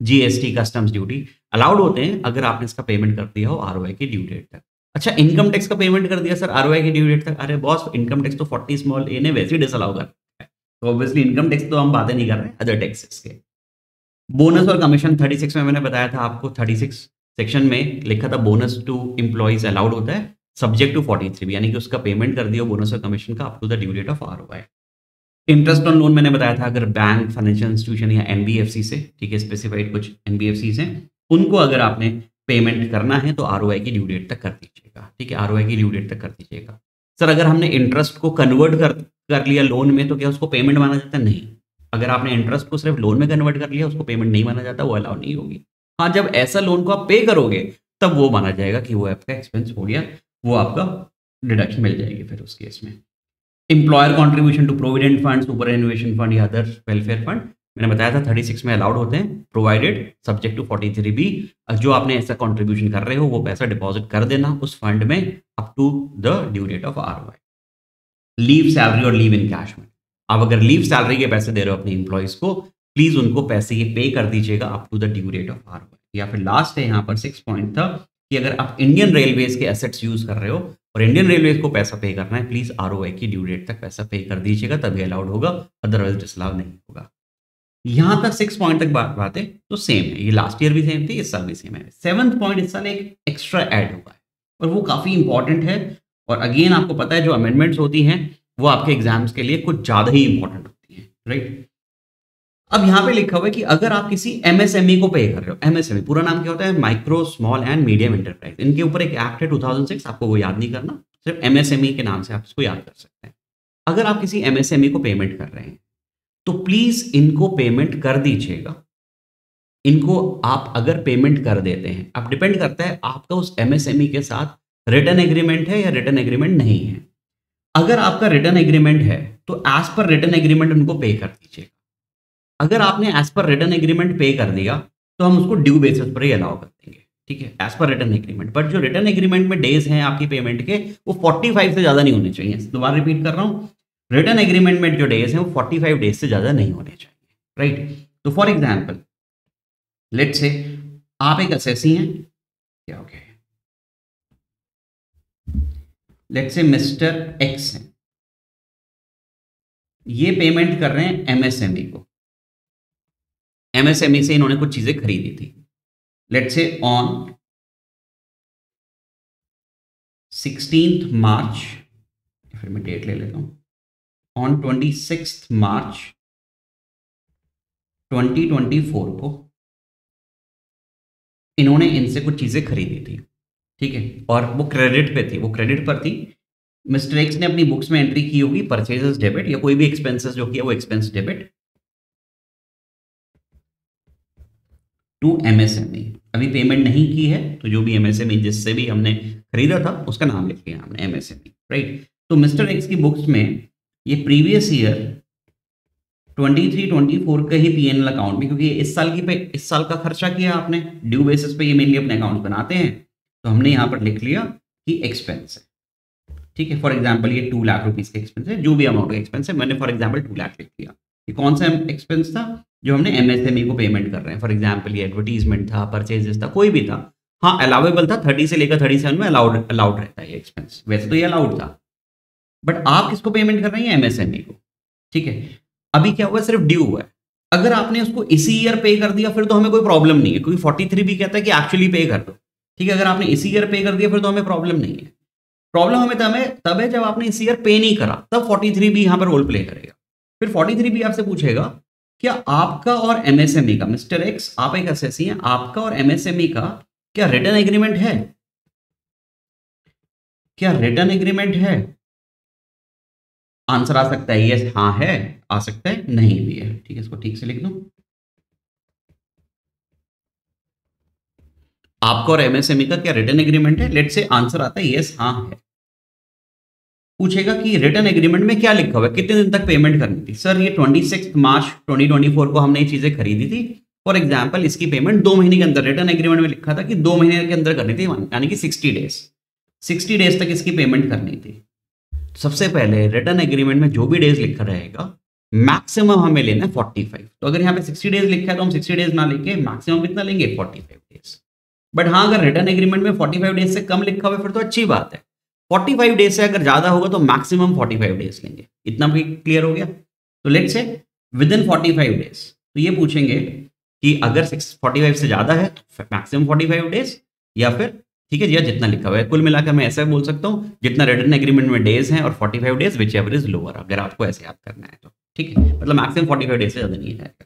जीएसटी, कस्टम्स ड्यूटी अलाउड होते हैं अगर आपने इसका पेमेंट कर दिया हो आरओआई की ड्यू डेट तक। अच्छा, इनकम टैक्स का पेमेंट कर दिया सर आरओआई की ड्यू डेट तक, अरे बॉस इनकम टैक्स तो फोर्टी स्मॉल ए ने वैसे ही डिसअलाउ कर रखा है, तो ऑब्वियसली इनकम टैक्स तो हम बातें नहीं कर रहे हैं, अदर टैक्सेस के। बोनस और कमीशन थर्टी सिक्स में मैंने बताया था आपको, थर्टी सिक्स सेक्शन में लिखा था बोनस टू एम्प्लॉइज अलाउड होता है सब्जेक्ट टू फोर्टी थ्री, यानी कि उसका पेमेंट कर दिया बोनस और कमीशन का up to the due date of ROI. Interest on loan मैंने बताया था, अगर बैंक, फाइनेंशियल इंस्टीट्यूशन या एनबीएफसी से, ठीक है, स्पेसिफाइड कुछ एनबीएफसी से, उनको अगर आपने पेमेंट करना है तो आरओआई की ड्यू डेट तक कर दीजिएगा, ठीक है, आरओआई की ड्यू डेट तक कर दीजिएगा। सर अगर हमने इंटरेस्ट को कन्वर्ट कर कर लिया लोन में तो क्या उसको पेमेंट माना जाता है? नहीं। अगर आपने इंटरेस्ट को सिर्फ लोन में कन्वर्ट कर लिया उसको पेमेंट नहीं माना जाता, वो अलाउ नहीं होगी। हाँ, जब ऐसा लोन को आप पे करोगे तब वो माना जाएगा कि वो आपका एक्सपेंस हो गया, वो आपका डिडक्शन मिल जाएगी फिर उस केस में। Employer contribution to provident fund, superannuation fund या अदर वेलफेयर फंड मैंने बताया था थर्टी सिक्स में अलाउड होते हैं, provided subject to forty three B, जो आपने ऐसा कंट्रीब्यूशन कर रहे हो वो पैसा डिपॉजिट कर देना उस फंड में up to the due date of ROI. Leave salary और लीव इन कैश में, आप अगर लीव सैलरी के पैसे दे रहे हो अपने एम्प्लॉइज को, प्लीज उनको पैसे ये पे कर दीजिएगा up to the due date of ROI. या फिर लास्ट है यहाँ पर सिक्स पॉइंट था कि अगर आप इंडियन रेलवेज के एसेट्स यूज कर रहे हो और इंडियन रेलवेज को पैसा पे करना है, प्लीज आरओआई की ड्यू डेट तक पैसा पे कर दीजिएगा, तभी अलाउड होगा, अदरवाइज डिसअलाउ नहीं होगा। यहां तक सिक्स पॉइंट तक बात बातें तो सेम है, ये लास्ट ईयर भी सेम थी, इस साल भी सेम है। सेवंथ पॉइंट इस साल एक एक्स्ट्रा ऐड हुआ है और वो काफी इंपॉर्टेंट है, और अगेन आपको पता है जो अमेंडमेंट्स होती हैं वो आपके एग्जाम्स के लिए कुछ ज्यादा ही इंपॉर्टेंट होती हैं, राइट। अब यहाँ पे लिखा हुआ है कि अगर आप किसी एमएसएमई को पे कर रहे हो, एमएसएमई पूरा नाम क्या होता है? Micro small and medium enterprise. इनके ऊपर एक एक्ट है टू थाउजेंड सिक्स, आपको वो याद नहीं करना, सिर्फ एमएसएमई के नाम से आप इसको याद कर सकते हैं। अगर आप किसी एमएसएमई को पेमेंट कर रहे हैं तो प्लीज इनको पेमेंट कर दीजिएगा। इनको आप अगर पेमेंट कर देते हैं, अब डिपेंड करता है आपका उस एमएसएमई के साथ रिटर्न एग्रीमेंट है या रिटर्न एग्रीमेंट नहीं है। अगर आपका रिटर्न एग्रीमेंट है तो एज पर रिटर्न एग्रीमेंट उनको पे कर दीजिएगा। अगर आपने एज पर रिटर्न एग्रीमेंट पे कर दिया तो हम उसको ड्यू बेसिस पर ही अलाउ कर देंगे, ठीक है, एज पर रिटर्न एग्रीमेंट। बट जो रिटर्न एग्रीमेंट में डेज हैं आपकी पेमेंट के, वो फोर्टी फाइव से ज्यादा नहीं होने चाहिए। दोबारा रिपीट कर रहा हूं, रिटर्न एग्रीमेंट में जो डेज हैं वो फोर्टी फाइव डेज से ज्यादा नहीं होने चाहिए, राइट। तो फॉर एग्जाम्पल लेट्स से आप एक असेसी हैं, क्या हो गया, लेट्स से मिस्टर एक्स हैं, ये पेमेंट कर रहे हैं एमएसएमई को। एमएसएमई से इन्होंने कुछ चीजें खरीदी थी, लेट्स से ऑन सिक्सटीन्थ मार्च, फिर मैं डेट ले लेता हूं, on twenty sixth March twenty twenty four को इन्होंने इनसे कुछ चीजें खरीदी थी, ठीक है, और वो क्रेडिट पे थी, वो क्रेडिट पर थी। मिस्टर एक्स ने अपनी बुक्स में एंट्री की होगी परचेजेस डेबिट, या कोई भी एक्सपेंसेस जो किया वो एक्सपेंस डेबिट टू एमएसएमई। अभी पेमेंट नहीं की है तो जो भी एमएसएमई जिससे भी हमने खरीदा था उसका नाम लिख लिया हमने एमएसएमई, राइट। तो मिस्टर एक्स की बुक्स में ये previous year twenty three twenty four का ही पीएनएल अकाउंट में, क्योंकि इस साल की पे इस साल का खर्चा किया आपने ड्यू बेसिस पे, ये मेनली अपने अकाउंट बनाते हैं, तो हमने यहाँ पर लिख लिया कि एक्सपेंस है, ठीक है। फॉर एग्जाम्पल ये टू लाख रुपीज का एक्सपेंस है, जो भी अमाउंट का एक्सपेंस है, मैंने फॉर एग्जाम्पल टू लाख लिख लिया। ये कौन सा एक्सपेंस था? जो हमने एमएसएमई को पेमेंट कर रहे हैं। फॉर एग्जाम्पल ये एडवर्टीजमेंट था, परचेजेस था, कोई भी था, हाँ अलाउेबल था, थर्टी से लेकर थर्टी सेवन में अलाउड अलाउड रहता है ये एक्सपेंस, वैसे तो ये अलाउड था, बट आप किसको पेमेंट कर रही हैं? एमएसएमई को, ठीक है। अभी क्या हुआ, सिर्फ ड्यू हुआ है। अगर आपने उसको इसी ईयर पे कर दिया फिर तो हमें कोई प्रॉब्लम नहीं है, क्योंकि फोर्टी थ्री भी कहता है कि एक्चुअली पे कर दो, ठीक है। अगर आपने इसी ईयर पे कर दिया फिर तो हमें प्रॉब्लम नहीं है। प्रॉब्लम हमें तब है तब है जब आपने इसी ईयर पे नहीं करा, तब फोर्टी थ्री भी यहाँ पर रोल प्ले करेगा। फिर फोर्टी थ्री भी आपसे पूछेगा क्या आपका और एमएसएमई का, मिस्टर एक्स आप एक एसएससी हैं, आपका और एमएसएमई का क्या रिटर्न एग्रीमेंट है? क्या रिटर्न एग्रीमेंट है? आंसर आ सकता है यस, हाँ है, आ सकता है नहीं भी है, ठीक है। इसको ठीक से लिख लो, आपका और एमएसएमई का क्या रिटर्न एग्रीमेंट है? लेट से आंसर आता है यस, हाँ है। पूछेगा कि रिटर्न एग्रीमेंट में क्या लिखा हुआ है, कितने दिन तक पेमेंट करनी थी? सर ये twenty six March twenty twenty four को हमने ये चीजें खरीदी थी, फॉर एग्जाम्पल इसकी पेमेंट दो महीने के अंदर, रिटर्न एग्रीमेंट में लिखा था कि दो महीने के अंदर करनी थी, यानी कि सिक्सटी डेज सिक्सटी डेज तक इसकी पेमेंट करनी थी। सबसे पहले रिटर्न एग्रीमेंट में जो भी डेज लिखा रहेगा मैक्सिमम हमें लेना है पैंतालीस। तो अगर यहाँ पे साठ डेज लिखा है तो हम साठ डेज ना लेके मैक्सिमम कितना लेंगे, पैंतालीस डेज। बट हाँ, अगर रिटर्न एग्रीमेंट में पैंतालीस डेज से कम लिखा हुआ है फिर तो अच्छी बात है। पैंतालीस डेज से अगर ज्यादा होगा तो मैक्सिमम पैंतालीस डेज लेंगे। इतना भी क्लियर हो गया। तो लेट्स से विद इन पैंतालीस डेज, तो ये पूछेंगे कि अगर पैंतालीस से ज्यादा है तो मैक्सिमम पैंतालीस डेज, या फिर ठीक है जी जितना लिखा हुआ है। कुल मिलाकर मैं ऐसा बोल सकता हूँ जितना रिटर्न एग्रीमेंट में डेज हैं और पैंतालीस days whichever is lower, अगर आपको ऐसे याद करना है तो ठीक है, मतलब मैक्सिमम पैंतालीस डेज से ज्यादा नहीं है।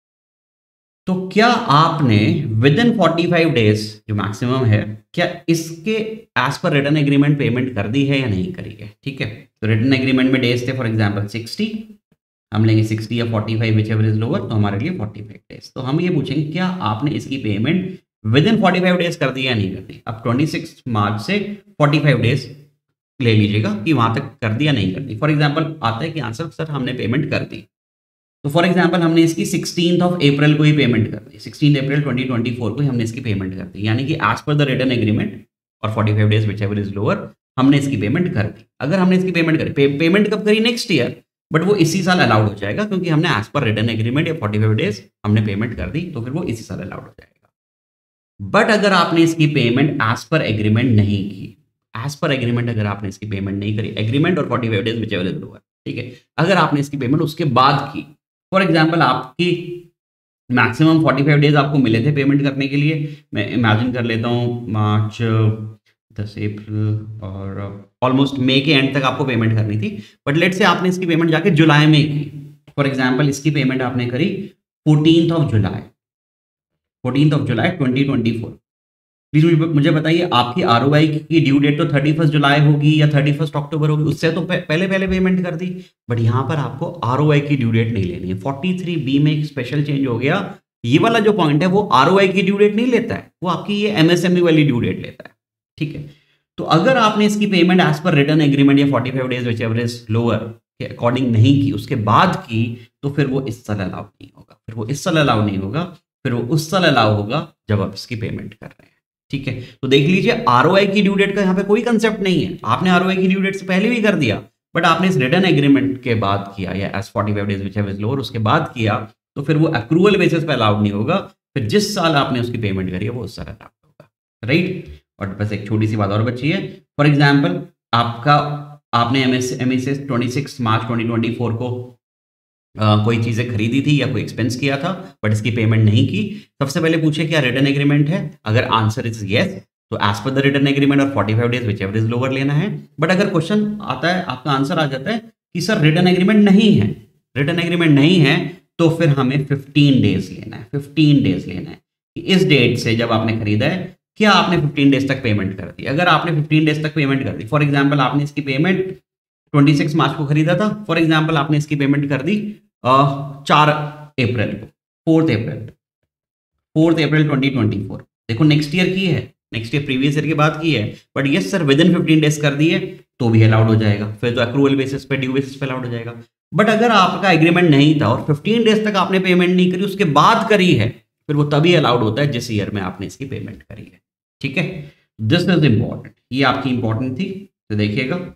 तो क्या आपने विद इन पैंतालीस डेज जो मैक्सिमम है, क्या इसके एज पर रिटर्न एग्रीमेंट पेमेंट कर दी है या नहीं करी है? ठीक है, तो रिटर्न एग्रीमेंट में डेज थे फॉर एग्जांपल साठ, हम लेंगे साठ या पैंतालीस विच एवर इज लोअर, तो हमारे लिए पैंतालीस डेज। तो हम ये पूछेंगे क्या आपने इसकी पेमेंट विद इन पैंतालीस डेज कर दी या नहीं कर दी। अब छब्बीस मार्च से पैंतालीस डेज ले लीजिएगा कि वहां तक कर दी या नहीं कर दी। फॉर एग्जांपल आता है कि आंसर सर हमने पेमेंट कर दी, तो फॉर एग्जांपल हमने इसकी सिक्सटीन्थ ऑफ अप्रैल को ही पेमेंट कर दी, sixteenth April twenty twenty four को ही हमने इसकी पेमेंट कर दी, यानी कि as per the return agreement और पैंतालीस days whichever is lower हमने इसकी पेमेंट कर दी। अगर हमने इसकी पेमेंट करी, पे, पेमेंट कब करी, नेक्स्ट ईयर, बट वो इसी साल अलाउड हो जाएगा क्योंकि हमने एज पर रिटर्न एग्रीमेंट या पैंतालीस डेज हमने पेमेंट कर दी, तो फिर वो इसी साल अलाउड हो जाएगा। बट अगर आपने इसकी पेमेंट एज पर एग्रीमेंट नहीं की, एज पर एग्रीमेंट अगर आपने इसकी पेमेंट नहीं करी, एग्रीमेंट और पैंतालीस days whichever is lower, ठीक है, अगर आपने इसकी पेमेंट उसके बाद की, फॉर एग्जाम्पल आपकी मैक्सिमम पैंतालीस डेज आपको मिले थे पेमेंट करने के लिए, मैं इमेजिन कर लेता हूँ मार्च दस अप्रैल और ऑलमोस्ट मई के एंड तक आपको पेमेंट करनी थी, बट लेट से आपने इसकी पेमेंट जाके जुलाई में की। फॉर एग्जाम्पल इसकी पेमेंट आपने करी fourteen of July, fourteen of July twenty twenty four. Please मुझे बताइए आपकी आरओआई की ड्यू डेट तो थर्टी फर्स्ट जुलाई होगी या थर्टी फर्स्ट अक्टूबर होगी, उससे तो पहले पहले पेमेंट कर दी, बट यहाँ पर आपको आरओआई की ड्यू डेट नहीं लेनी है। फोर्टी थ्री बी में एक स्पेशल चेंज हो गया, ये वाला जो पॉइंट है वो आरओआई की ड्यू डेट नहीं लेता है, वो आपकी ये एमएसएमई वाली ड्यू डेट लेता है। ठीक है, तो अगर आपने इसकी पेमेंट एज पर रिटर्न एग्रीमेंट या forty five days whichever is lower के अकॉर्डिंग नहीं की, उसके बाद की, तो फिर वो इस साल अलाउ नहीं होगा, फिर वो इस साल अलाउ नहीं होगा, फिर वो उस साल अलाउ होगा जब आप इसकी पेमेंट कर रहे हैं। ठीक है, तो देख लीजिए आरओआई की ड्यू डेट का यहाँ पे कोई कंसेप्ट नहीं है, आपने आरओआई की ड्यू डेट से पहले भी कर दिया, बट आपने इस रिटर्न एग्रीमेंट के बाद किया या as forty five days whichever is lower उसके बाद किया, तो फिर वो अक्रूवल बेसिस पे अलाउड नहीं होगा, फिर जिस साल आपने उसकी पेमेंट करी है वो उस साल अलाउड होगा। राइट, और बस एक छोटी सी बात और बची है, फॉर एग्जाम्पल आपका आपने M S M S twenty six March twenty twenty four को Uh, कोई चीज़ें खरीदी थी या कोई एक्सपेंस किया था बट इसकी पेमेंट नहीं की, सबसे पहले पूछे क्या रिटर्न एग्रीमेंट है, अगर आंसर इज यस तो एज पर द रिटर्न एग्रीमेंट और forty five days whichever is lower लेना है। बट अगर क्वेश्चन आता है, आपका आंसर आ जाता है कि सर रिटर्न एग्रीमेंट नहीं है, रिटर्न एग्रीमेंट नहीं है, तो फिर हमें फिफ्टीन डेज लेना है, फिफ्टीन डेज लेना है कि इस डेट से जब आपने खरीदा है क्या आपने फिफ्टीन डेज तक पेमेंट कर दी। अगर आपने फिफ्टीन डेज तक पेमेंट कर दी, फॉर एग्जाम्पल आपने इसकी पेमेंट ट्वेंटी सिक्स मार्च को खरीदा था, फॉर एग्जाम्पल आपने इसकी पेमेंट कर दी चार अप्रैल को, fourth April fourth April twenty twenty four, देखो नेक्स्ट ईयर की है, नेक्स्ट ईयर प्रीवियस ईयर की बात की है, but yes sir within fifteen days कर दिए तो भी अलाउड हो जाएगा, फिर तो अक्रूवल बेसिस पे ड्यू बेसिस पे अलाउड हो जाएगा। बट अगर आपका एग्रीमेंट नहीं था और फिफ्टीन डेज तक आपने पेमेंट नहीं करी, उसके बाद करी है, फिर वो तभी अलाउड होता है जिस ईयर में आपने इसकी पेमेंट करी है। ठीक है, दिस इज इंपॉर्टेंट, ये आपकी इंपॉर्टेंट थी, तो देखिएगा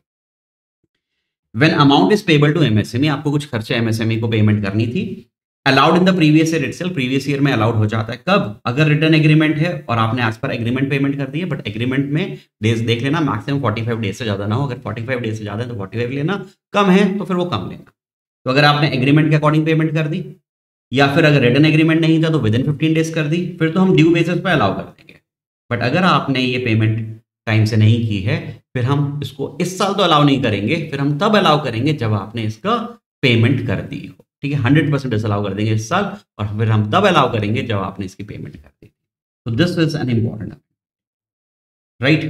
When amount is payable to M S M E, आपको कुछ खर्चे M S M E को पेमेंट करनी थी, allowed in the previous year itself, previous year में अलाउड हो जाता है। कब? अगर रिटर्न एग्रीमेंट है और आपने एज पर एग्रीमेंट पेमेंट कर दी है, बट एग्रीमेंट में डेज देख लेना मैक्सिमम फोर्टी फाइव डेज से ज्यादा ना हो, अगर फोर्टी फाइव डेज से ज्यादा है तो फोर्टी फाइव लेना, कम है तो फिर वो कम लेना। तो अगर आपने एग्रीमेंट के अकॉर्डिंग पेमेंट कर दी, या फिर अगर रिटर्न एग्रीमेंट नहीं था तो विद इन फिफ्टीन डेज कर दी, फिर तो हम ड्यू बेसिस पे अलाउ कर देंगे। बट अगर आपने ये पेमेंट टाइम से नहीं की है, फिर हम इसको इस साल तो अलाउ नहीं करेंगे, फिर हम तब अलाउ करेंगे जब आपने इसका पेमेंट कर दी हो। ठीक है, हंड्रेड परसेंट अलाउ कर देंगे इस साल, और फिर हम तब अलाउ करेंगे जब आपने इसकी पेमेंट कर दी। तो this is an important, right.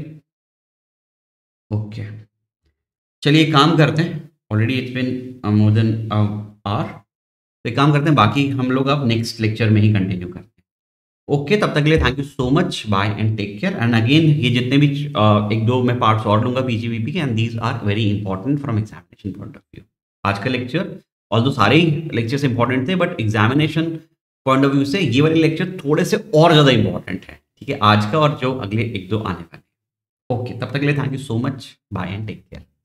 Okay, चलिए काम करते हैं, already it's been more than hour, तो काम करते हैं, बाकी हम लोग अब नेक्स्ट लेक्चर में ही कंटिन्यू करते हैं। ओके okay, तब तक के लिए thank you so much, bye and take care. And again ये जितने भी uh, एक दो मैं पार्ट्स और लूंगा पीजीबीपी के, and these are very important from examination point of view. आज का लेक्चर ऑल्दो सारे ही लेक्चर्स इंपॉर्टेंट थे, but examination point of view से ये वाले लेक्चर थोड़े से और ज्यादा इंपॉर्टेंट है। ठीक है, आज का और जो अगले एक दो आने वाले। ओके okay, तब तक के लिए thank you so much, bye and take care.